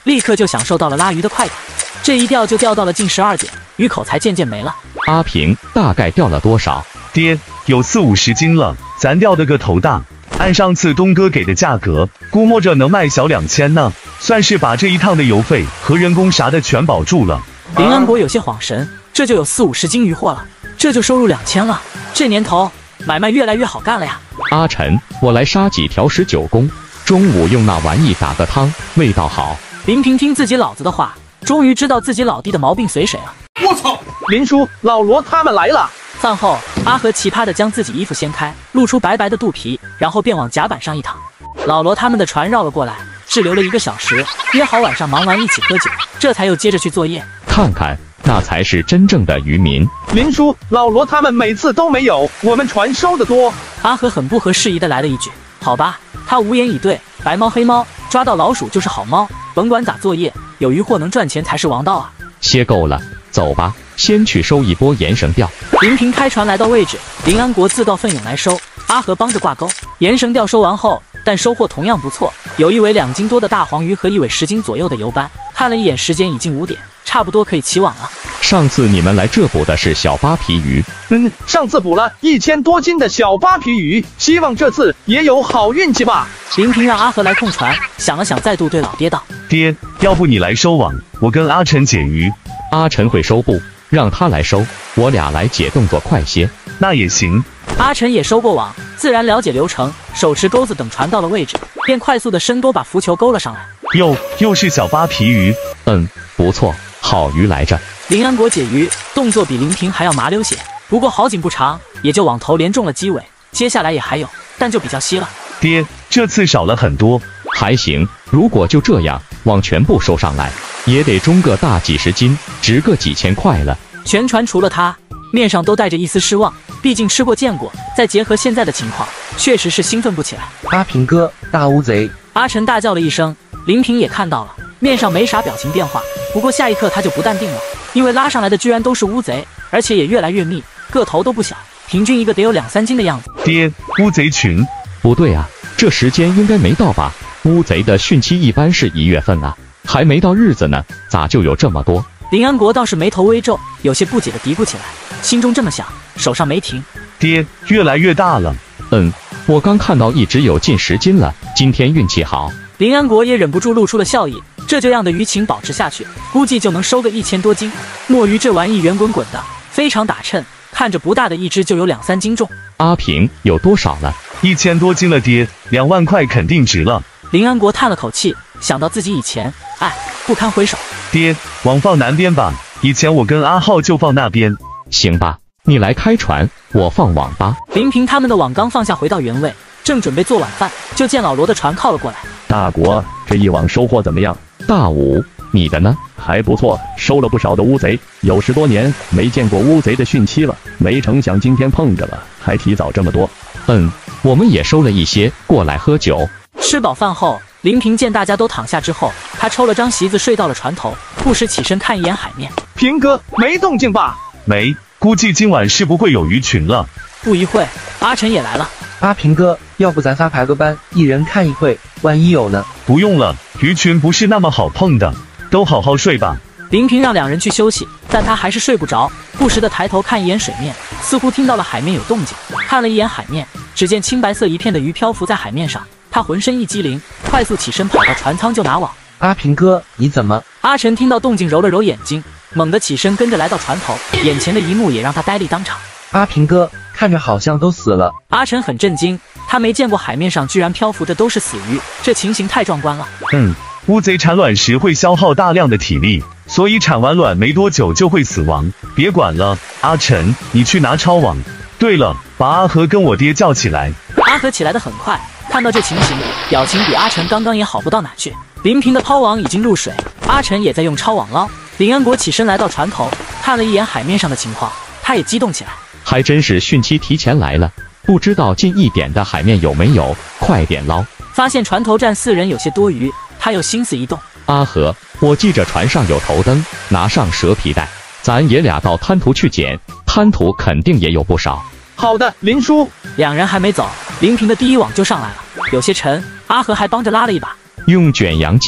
[SPEAKER 1] 立刻就享受到了拉鱼的快感。这一钓就钓到了近12点，鱼口才渐渐没了。
[SPEAKER 9] 阿平大概钓了多少？
[SPEAKER 4] 爹，有40-50斤了，咱钓的个头大。按上次东哥给的价格，估摸着能卖小2000呢，算是把这一趟的油费和人工啥的全保住了。
[SPEAKER 1] 林安国有些恍神，这就有40-50斤鱼货了，这就收入2000了。这年头买卖越来越好干了呀。
[SPEAKER 9] 阿晨，我来杀几条19公，中午用那玩意打个汤，味道好。
[SPEAKER 1] 林平听自己老子的话，终于知道自己老弟的毛病随谁了。
[SPEAKER 16] 我操！林叔，老罗他们来了。
[SPEAKER 1] 饭后，阿和奇葩的将自己衣服掀开，露出白白的肚皮，然后便往甲板上一躺。老罗他们的船绕了过来，滞留了1个小时，约好晚上忙完一起喝酒，这才又接着去作业。
[SPEAKER 9] 看看，那才是真正的渔民。
[SPEAKER 16] 林叔，老罗他们每次都没有我们船收的多。
[SPEAKER 1] 阿和很不合时宜的来了一句：“好吧。”他无言以对。白猫黑猫，抓到老鼠就是好猫，甭管咋作业，有渔获能赚钱才是王道啊！
[SPEAKER 9] 歇够了，走吧，先去收一波延绳钓。
[SPEAKER 1] 林平开船来到位置，林安国自告奋勇来收，阿和帮着挂钩。延绳钓收完后，但收获同样不错，有1尾2斤多的大黄鱼和1尾10斤左右的油斑。看了一眼时间，已经5点，差不多可以起网了。
[SPEAKER 9] 上次你们来这捕的是小巴皮鱼，
[SPEAKER 16] 上次捕了1000多斤的小巴皮鱼，希望这次也有好运气吧。
[SPEAKER 1] 林平让阿和来控船，想了想，再度对老爹道：“
[SPEAKER 4] 爹，要不你来收网，我跟阿晨解鱼。
[SPEAKER 9] 阿晨会收不？让他来收，我俩来解，动作快些。
[SPEAKER 4] 那也行。”
[SPEAKER 1] 阿晨也收过网，自然了解流程，手持钩子等船到了位置，便快速的伸钩把浮球勾了上来。
[SPEAKER 4] 又是小巴皮鱼，
[SPEAKER 9] 不错，好鱼来着。
[SPEAKER 1] 林安国解鱼动作比林平还要麻溜些，不过好景不长，也就网头连中了鸡尾，接下来也还有，但就比较稀了。
[SPEAKER 4] 爹，这次少了很多。
[SPEAKER 9] 还行，如果就这样网全部收上来，也得中个大几十斤，值个几千块了。
[SPEAKER 1] 全船除了他，面上都带着一丝失望，毕竟吃过见过，再结合现在的情况，确实是兴奋不起来。
[SPEAKER 13] 阿平哥，大乌贼！
[SPEAKER 1] 阿晨大叫了一声，林平也看到了，面上没啥表情变化，不过下一刻他就不淡定了，因为拉上来的居然都是乌贼，而且也越来越密，个头都不小，平均一个得有2-3斤的样子。
[SPEAKER 4] 爹，乌贼群？
[SPEAKER 9] 不对啊，这时间应该没到吧？乌贼的汛期一般是1月份啊，还没到日子呢，咋就有这么多？
[SPEAKER 1] 林安国倒是眉头微皱，有些不解的嘀咕起来，心中这么想，手上没停。
[SPEAKER 4] 爹，越来越大了。
[SPEAKER 9] 我刚看到一只有近10斤了，今天运气好。
[SPEAKER 1] 林安国也忍不住露出了笑意，这样的鱼情保持下去，估计就能收个1000多斤。墨鱼这玩意圆滚滚的，非常打称，看着不大的一只就有2-3斤重。
[SPEAKER 9] 阿平有多少了
[SPEAKER 4] ？1000多斤了，爹，2万块肯定值了。
[SPEAKER 1] 林安国叹了口气，想到自己以前，不堪回首。
[SPEAKER 4] 爹，网放南边吧，以前我跟阿浩就放那边。
[SPEAKER 9] 行吧，你来开船，我放网吧。
[SPEAKER 1] 林平他们的网刚放下回到原位，正准备做晚饭，就见老罗的船靠了过来。
[SPEAKER 3] 大国，这一网收获怎么样？
[SPEAKER 9] 大武，你的呢？
[SPEAKER 3] 还不错，收了不少的乌贼，有10多年没见过乌贼的汛期了，没成想今天碰着了，还提早这么多。
[SPEAKER 9] 我们也收了一些，过来喝酒。
[SPEAKER 1] 吃饱饭后，林平见大家都躺下之后，他抽了张席子睡到了船头，不时起身看一眼海面。
[SPEAKER 16] 平哥，没动静吧？
[SPEAKER 4] 没，估计今晚是不会有鱼群了。
[SPEAKER 1] 不一会，阿晨也来了。
[SPEAKER 13] 阿平哥，要不咱仨排个班，一人看一会，万一有呢？
[SPEAKER 4] 不用了，鱼群不是那么好碰的，都好好睡吧。
[SPEAKER 1] 林平让2人去休息，但他还是睡不着，不时的抬头看一眼水面，似乎听到了海面有动静。看了一眼海面，只见青白色一片的鱼漂浮在海面上，他浑身一激灵，快速起身跑到船舱就拿网。
[SPEAKER 13] 阿平哥，你怎么？
[SPEAKER 1] 阿晨听到动静揉了揉眼睛，猛地起身跟着来到船头，眼前的一幕也让他呆立当场。
[SPEAKER 13] 阿平哥，看着好像都死了。
[SPEAKER 1] 阿晨很震惊，他没见过海面上居然漂浮的都是死鱼，这情形太壮观了。
[SPEAKER 4] 乌贼产卵时会消耗大量的体力，所以产完卵没多久就会死亡。别管了，阿晨，你去拿抄网。对了，把阿和跟我爹叫起来。
[SPEAKER 1] 阿和起来的很快，看到这情形，表情比阿晨刚刚也好不到哪去。林平的抛网已经入水，阿晨也在用抄网捞。林安国起身来到船头，看了一眼海面上的情况，他也激动起来。
[SPEAKER 9] 还真是汛期提前来了，不知道近一点的海面有没有，快点捞。
[SPEAKER 1] 发现船头站4人有些多余，他又心思一动。
[SPEAKER 9] 阿和，我记着船上有头灯，拿上蛇皮袋，咱爷俩到滩涂去捡，滩涂肯定也有不少。
[SPEAKER 16] 好的，林叔。
[SPEAKER 1] 2人还没走，林平的第一网就上来了，有些沉，阿和还帮着拉了一把。
[SPEAKER 9] 用卷扬机吧。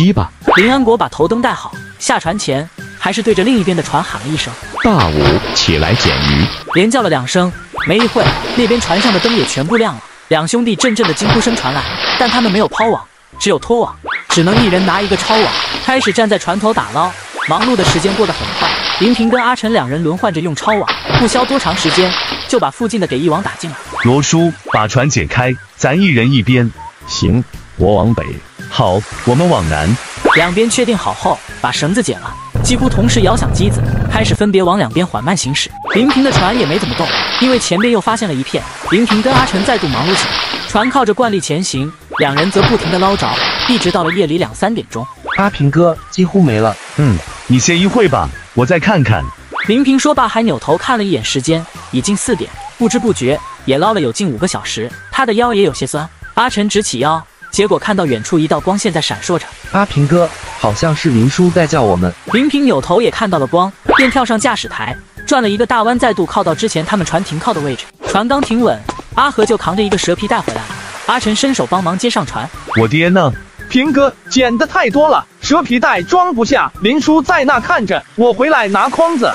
[SPEAKER 1] 林安国把头灯带好，下船前还是对着另一边的船喊了一声：“
[SPEAKER 9] 大武，起来捡鱼！”
[SPEAKER 1] 连叫了2声，没一会，那边船上的灯也全部亮了。两兄弟阵阵的惊呼声传来，但他们没有抛网，只有拖网，只能一人拿一个抄网，开始站在船头打捞。忙碌的时间过得很快，林平跟阿成2人轮换着用抄网，不消多长时间，就把附近的给一网打尽了。
[SPEAKER 4] 罗叔，把船解开，咱一人一边。
[SPEAKER 3] 行，我往北。
[SPEAKER 4] 好，我们往南。
[SPEAKER 1] 两边确定好后，把绳子解了，几乎同时摇响机子，开始分别往两边缓慢行驶。林平的船也没怎么动，因为前边又发现了一片。林平跟阿成再度忙碌起来，船靠着惯例前行，两人则不停地捞着，一直到了夜里2、3点钟。
[SPEAKER 13] 阿平哥几乎没了。
[SPEAKER 4] 你歇一会吧，我再看看。
[SPEAKER 1] 林平说罢，还扭头看了一眼时间，已经4点，不知不觉也捞了有近5个小时，他的腰也有些酸。阿成直起腰，结果看到远处一道光线在闪烁着。
[SPEAKER 13] 阿平哥，好像是林叔在叫我们。
[SPEAKER 1] 林平扭头也看到了光，便跳上驾驶台，转了一个大弯，再度靠到之前他们船停靠的位置。船刚停稳，阿和就扛着一个蛇皮带回来了。阿成伸手帮忙接上船。
[SPEAKER 4] 我爹呢？
[SPEAKER 16] 平哥捡的太多了，蛇皮袋装不下，林叔在那看着，我回来拿筐子。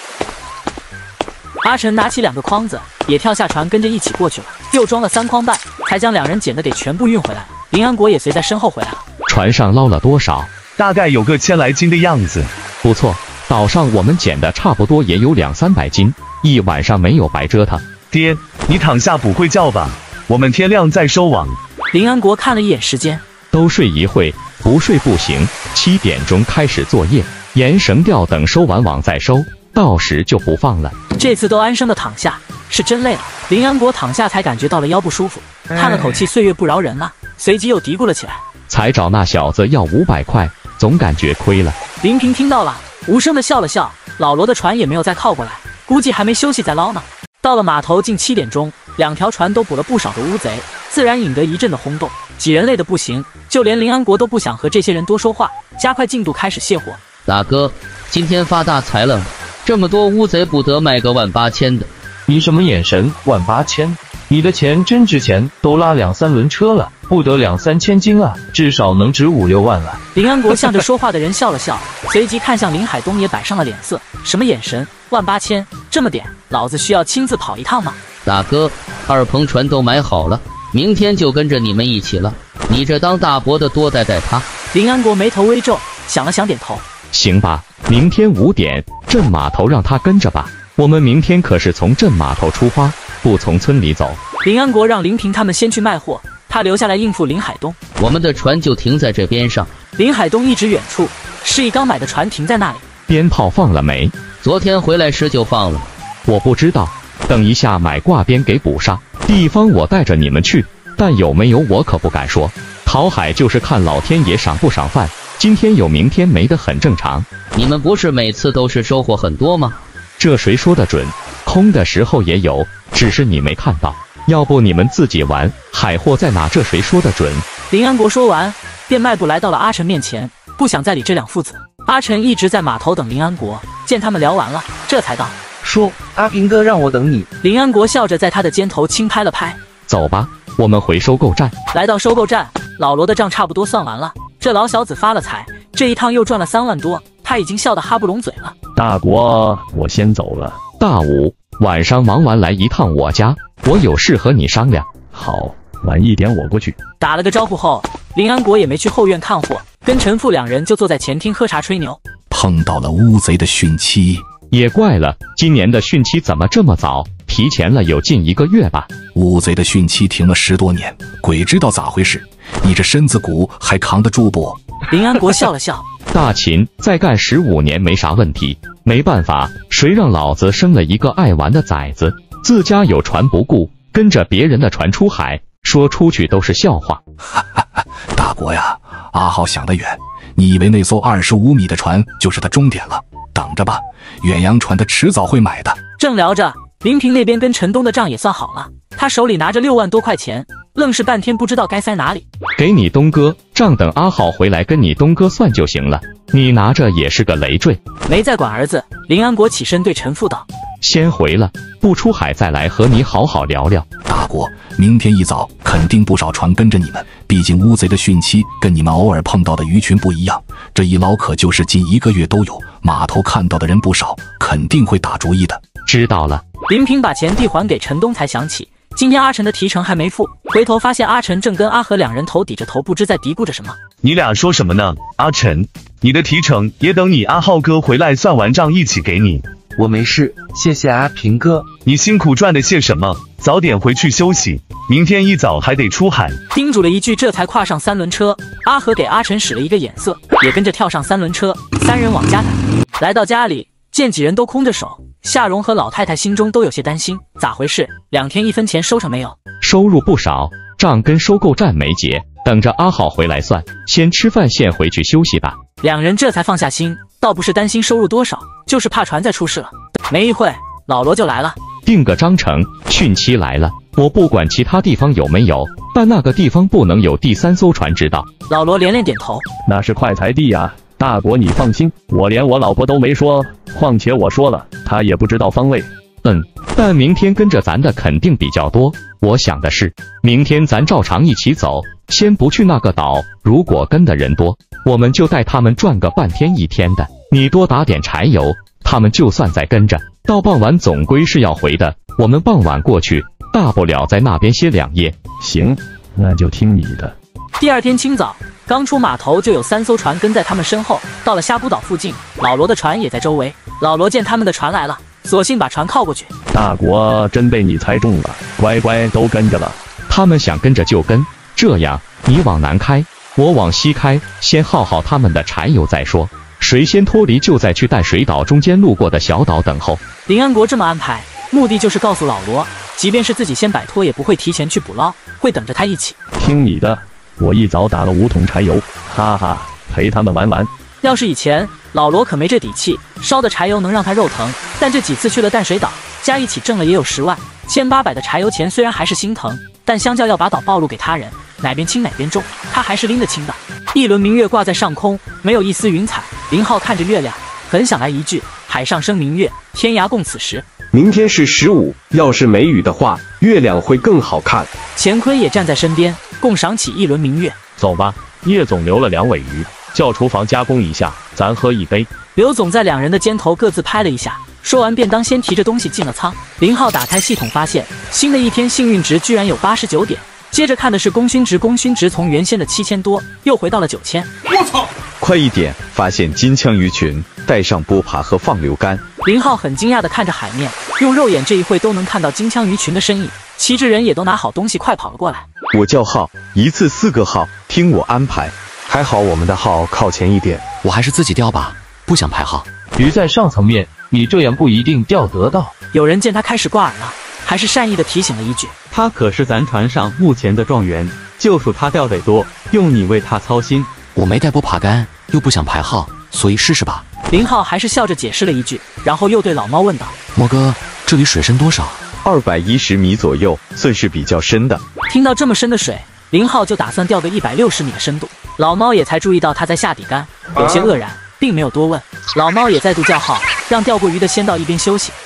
[SPEAKER 1] 阿成拿起2个筐子，也跳下船跟着一起过去了，又装了3筐半，才将2人捡的给全部运回来了。林安国也随在身后回来了。
[SPEAKER 9] 船上捞了多少？
[SPEAKER 4] 大概有个1000来斤的样子。
[SPEAKER 9] 不错，岛上我们捡的差不多也有200、300斤，一晚上没有白折腾。
[SPEAKER 4] 爹，你躺下补会觉吧，我们天亮再收网。
[SPEAKER 1] 林安国看了一眼时间，
[SPEAKER 9] 都睡一会，不睡不行。7点钟开始作业，沿绳钓，等收完网再收，到时就不放了。
[SPEAKER 1] 这次都安生的躺下，是真累了。林安国躺下才感觉到了腰不舒服，叹了口气，岁月不饶人了。随即又嘀咕了起来：“
[SPEAKER 9] 才找那小子要500块，总感觉亏了。”
[SPEAKER 1] 林平听到了，无声的笑了笑。老罗的船也没有再靠过来，估计还没休息再捞呢。到了码头近7点钟，2条船都捕了不少的乌贼，自然引得一阵的轰动。几人累得不行，就连林安国都不想和这些人多说话，加快进度开始卸货。
[SPEAKER 12] 大哥，今天发大财了，这么多乌贼不得卖个18000的。
[SPEAKER 5] 你什么眼神？18000？你的钱真值钱，都拉2、3轮车了，不得2、3千斤啊，至少能值5、6万了。
[SPEAKER 1] 林安国向着说话的人笑了笑，随即看向林海东，也摆上了脸色。什么眼神？18000？这么点，老子需要亲自跑一趟吗？
[SPEAKER 12] 大哥，2篷船都买好了，明天就跟着你们一起了。你这当大伯的多带带他。
[SPEAKER 1] 林安国眉头微皱，想了想点头。
[SPEAKER 9] 行吧，明天5点镇码头让他跟着吧。我们明天可是从镇码头出发，不从村里走。
[SPEAKER 1] 林安国让林平他们先去卖货，他留下来应付林海东。
[SPEAKER 12] 我们的船就停在这边上。
[SPEAKER 1] 林海东一指远处，示意刚买的船停在那里。
[SPEAKER 9] 鞭炮放了没？
[SPEAKER 12] 昨天回来时就放了。
[SPEAKER 9] 我不知道，等一下买挂鞭给补上。地方我带着你们去，但有没有我可不敢说。讨海就是看老天爷赏不赏饭，今天有明天没的很正常。
[SPEAKER 12] 你们不是每次都是收获很多吗？
[SPEAKER 9] 这谁说的准？空的时候也有，只是你没看到。要不你们自己玩，海货在哪？这谁说的准？
[SPEAKER 1] 林安国说完，便迈步来到了阿成面前，不想再理这2父子。阿成一直在码头等林安国，见他们聊完了，这才道：“
[SPEAKER 13] 说阿平哥让我等你。”
[SPEAKER 1] 林安国笑着在他的肩头轻拍了拍：“
[SPEAKER 9] 走吧，我们回收购站。”
[SPEAKER 1] 来到收购站，老罗的账差不多算完了，这老小子发了财，这一趟又赚了3万多，他已经笑得哈不拢嘴了。
[SPEAKER 3] 大国，我先走了。
[SPEAKER 9] 大武，晚上忙完来一趟我家，我有事和你商量。
[SPEAKER 3] 好，晚1点我过去。
[SPEAKER 1] 打了个招呼后，林安国也没去后院看货，跟陈父2人就坐在前厅喝茶吹牛。
[SPEAKER 21] 碰到了乌贼的汛期，
[SPEAKER 9] 也怪了，今年的汛期怎么这么早？提前了有近1个月吧。
[SPEAKER 21] 乌贼的汛期停了10多年，鬼知道咋回事。你这身子骨还扛得住不？
[SPEAKER 1] 林安国笑了笑。
[SPEAKER 9] 大秦再干15年没啥问题，没办法，谁让老子生了一个爱玩的崽子，自家有船不顾，跟着别人的船出海，说出去都是笑话。
[SPEAKER 21] 大国呀，阿浩想得远，你以为那艘25米的船就是他终点了？等着吧，远洋船的迟早会买的。
[SPEAKER 1] 正聊着，林平那边跟陈东的账也算好了，他手里拿着6万多块钱，愣是半天不知道该塞哪里。
[SPEAKER 9] 给你东哥，账等阿浩回来跟你东哥算就行了，你拿着也是个累赘。
[SPEAKER 1] 没再管儿子，林安国起身对陈父道：“
[SPEAKER 9] 先回了，不出海再来和你好好聊聊。”
[SPEAKER 21] 大国，明天一早肯定不少船跟着你们， 毕竟乌贼的汛期跟你们偶尔碰到的鱼群不一样，这一捞可就是近1个月都有。码头看到的人不少，肯定会打主意的。
[SPEAKER 9] 知道了。
[SPEAKER 1] 林平把钱递还给陈东，才想起今天阿晨的提成还没付，回头发现阿晨正跟阿和两人头抵着头，不知在嘀咕着什么。
[SPEAKER 4] 你俩说什么呢？阿晨，你的提成也等你阿浩哥回来算完账一起给你。
[SPEAKER 13] 我没事，谢谢阿平哥。
[SPEAKER 4] 你辛苦赚的谢什么？早点回去休息，明天一早还得出海。
[SPEAKER 1] 叮嘱了一句，这才跨上3轮车。阿和给阿晨使了一个眼色，也跟着跳上3轮车，3人往家赶。来到家里，见几人都空着手，夏蓉和老太太心中都有些担心，咋回事？2天1分钱收成没有？
[SPEAKER 9] 收入不少，账跟收购站没结，等着阿浩回来算。先吃饭，先回去休息吧。
[SPEAKER 1] 2人这才放下心，倒不是担心收入多少，就是怕船再出事了。没一会，老罗就来了，
[SPEAKER 9] 定个章程，汛期来了，我不管其他地方有没有，但那个地方不能有第3艘船知道。
[SPEAKER 1] 老罗连连点头，
[SPEAKER 3] 那是快财地呀，大国你放心，我连我老婆都没说，况且我说了，她也不知道方位。
[SPEAKER 9] 但明天跟着咱的肯定比较多。我想的是，明天咱照常一起走，先不去那个岛。如果跟的人多，我们就带他们转个半天1天的。你多打点柴油，他们就算再跟着，到傍晚总归是要回的。我们傍晚过去，大不了在那边歇2夜。
[SPEAKER 3] 行，那就听你的。
[SPEAKER 1] 第2天清早，刚出码头就有3艘船跟在他们身后。到了虾谷岛附近，老罗的船也在周围。老罗见他们的船来了，索性把船靠过去。
[SPEAKER 3] 大国真被你猜中了，乖乖都跟着了。
[SPEAKER 9] 他们想跟着就跟，这样你往南开，我往西开，先耗好他们的柴油再说。谁先脱离，就在去淡水岛中间路过的小岛等候。
[SPEAKER 1] 林安国这么安排，目的就是告诉老罗，即便是自己先摆脱，也不会提前去捕捞，会等着他一起。
[SPEAKER 3] 听你的，我一早打了5桶柴油，哈哈，陪他们玩玩。
[SPEAKER 1] 要是以前，老罗可没这底气，烧的柴油能让他肉疼。但这几次去了淡水岛，加一起挣了也有10万，1800的柴油钱虽然还是心疼，但相较要把岛暴露给他人，哪边轻哪边重，他还是拎得清的。一轮明月挂在上空，没有一丝云彩。林浩看着月亮，很想来一句：海上生明月，天涯共此时。
[SPEAKER 8] 明天是15，要是没雨的话，月亮会更好看。
[SPEAKER 1] 乾坤也站在身边，共赏起一轮明月。
[SPEAKER 3] 走吧，叶总留了2尾鱼，叫厨房加工一下，咱喝一杯。
[SPEAKER 1] 刘总在2人的肩头各自拍了一下，说完便当先提着东西进了舱。林浩打开系统，发现新的一天幸运值居然有89点，接着看的是功勋值，功勋值从原先的7000多又回到了9000。
[SPEAKER 11] 我操！快一点，发现金枪鱼群，带上波爬和放流竿。
[SPEAKER 1] 林浩很惊讶地看着海面，用肉眼这一会都能看到金枪鱼群的身影，旗帜人也都拿好东西快跑了过来。
[SPEAKER 11] 我叫号，一次4个号，听我安排。
[SPEAKER 5] 还好我们的号靠前一点，
[SPEAKER 2] 我还是自己钓吧，不想排号。
[SPEAKER 13] 鱼在上层面，你这样不一定钓得到。
[SPEAKER 1] 有人见他开始挂饵了，还是善意的提醒了一句：
[SPEAKER 14] 他可是咱船上目前的状元，就数他钓得多，用你为他操心。
[SPEAKER 2] 我没带波爬竿，又不想排号，所以试试吧。
[SPEAKER 1] 林浩还是笑着解释了一句，然后又对老猫问道：
[SPEAKER 2] 莫哥，这里水深多少
[SPEAKER 11] ？210米左右，算是比较深的。
[SPEAKER 1] 听到这么深的水，林浩就打算钓个160米的深度。老猫也才注意到他在下底竿，有些愕然，并没有多问。老猫也再度叫号，让钓过鱼的先到一边休息。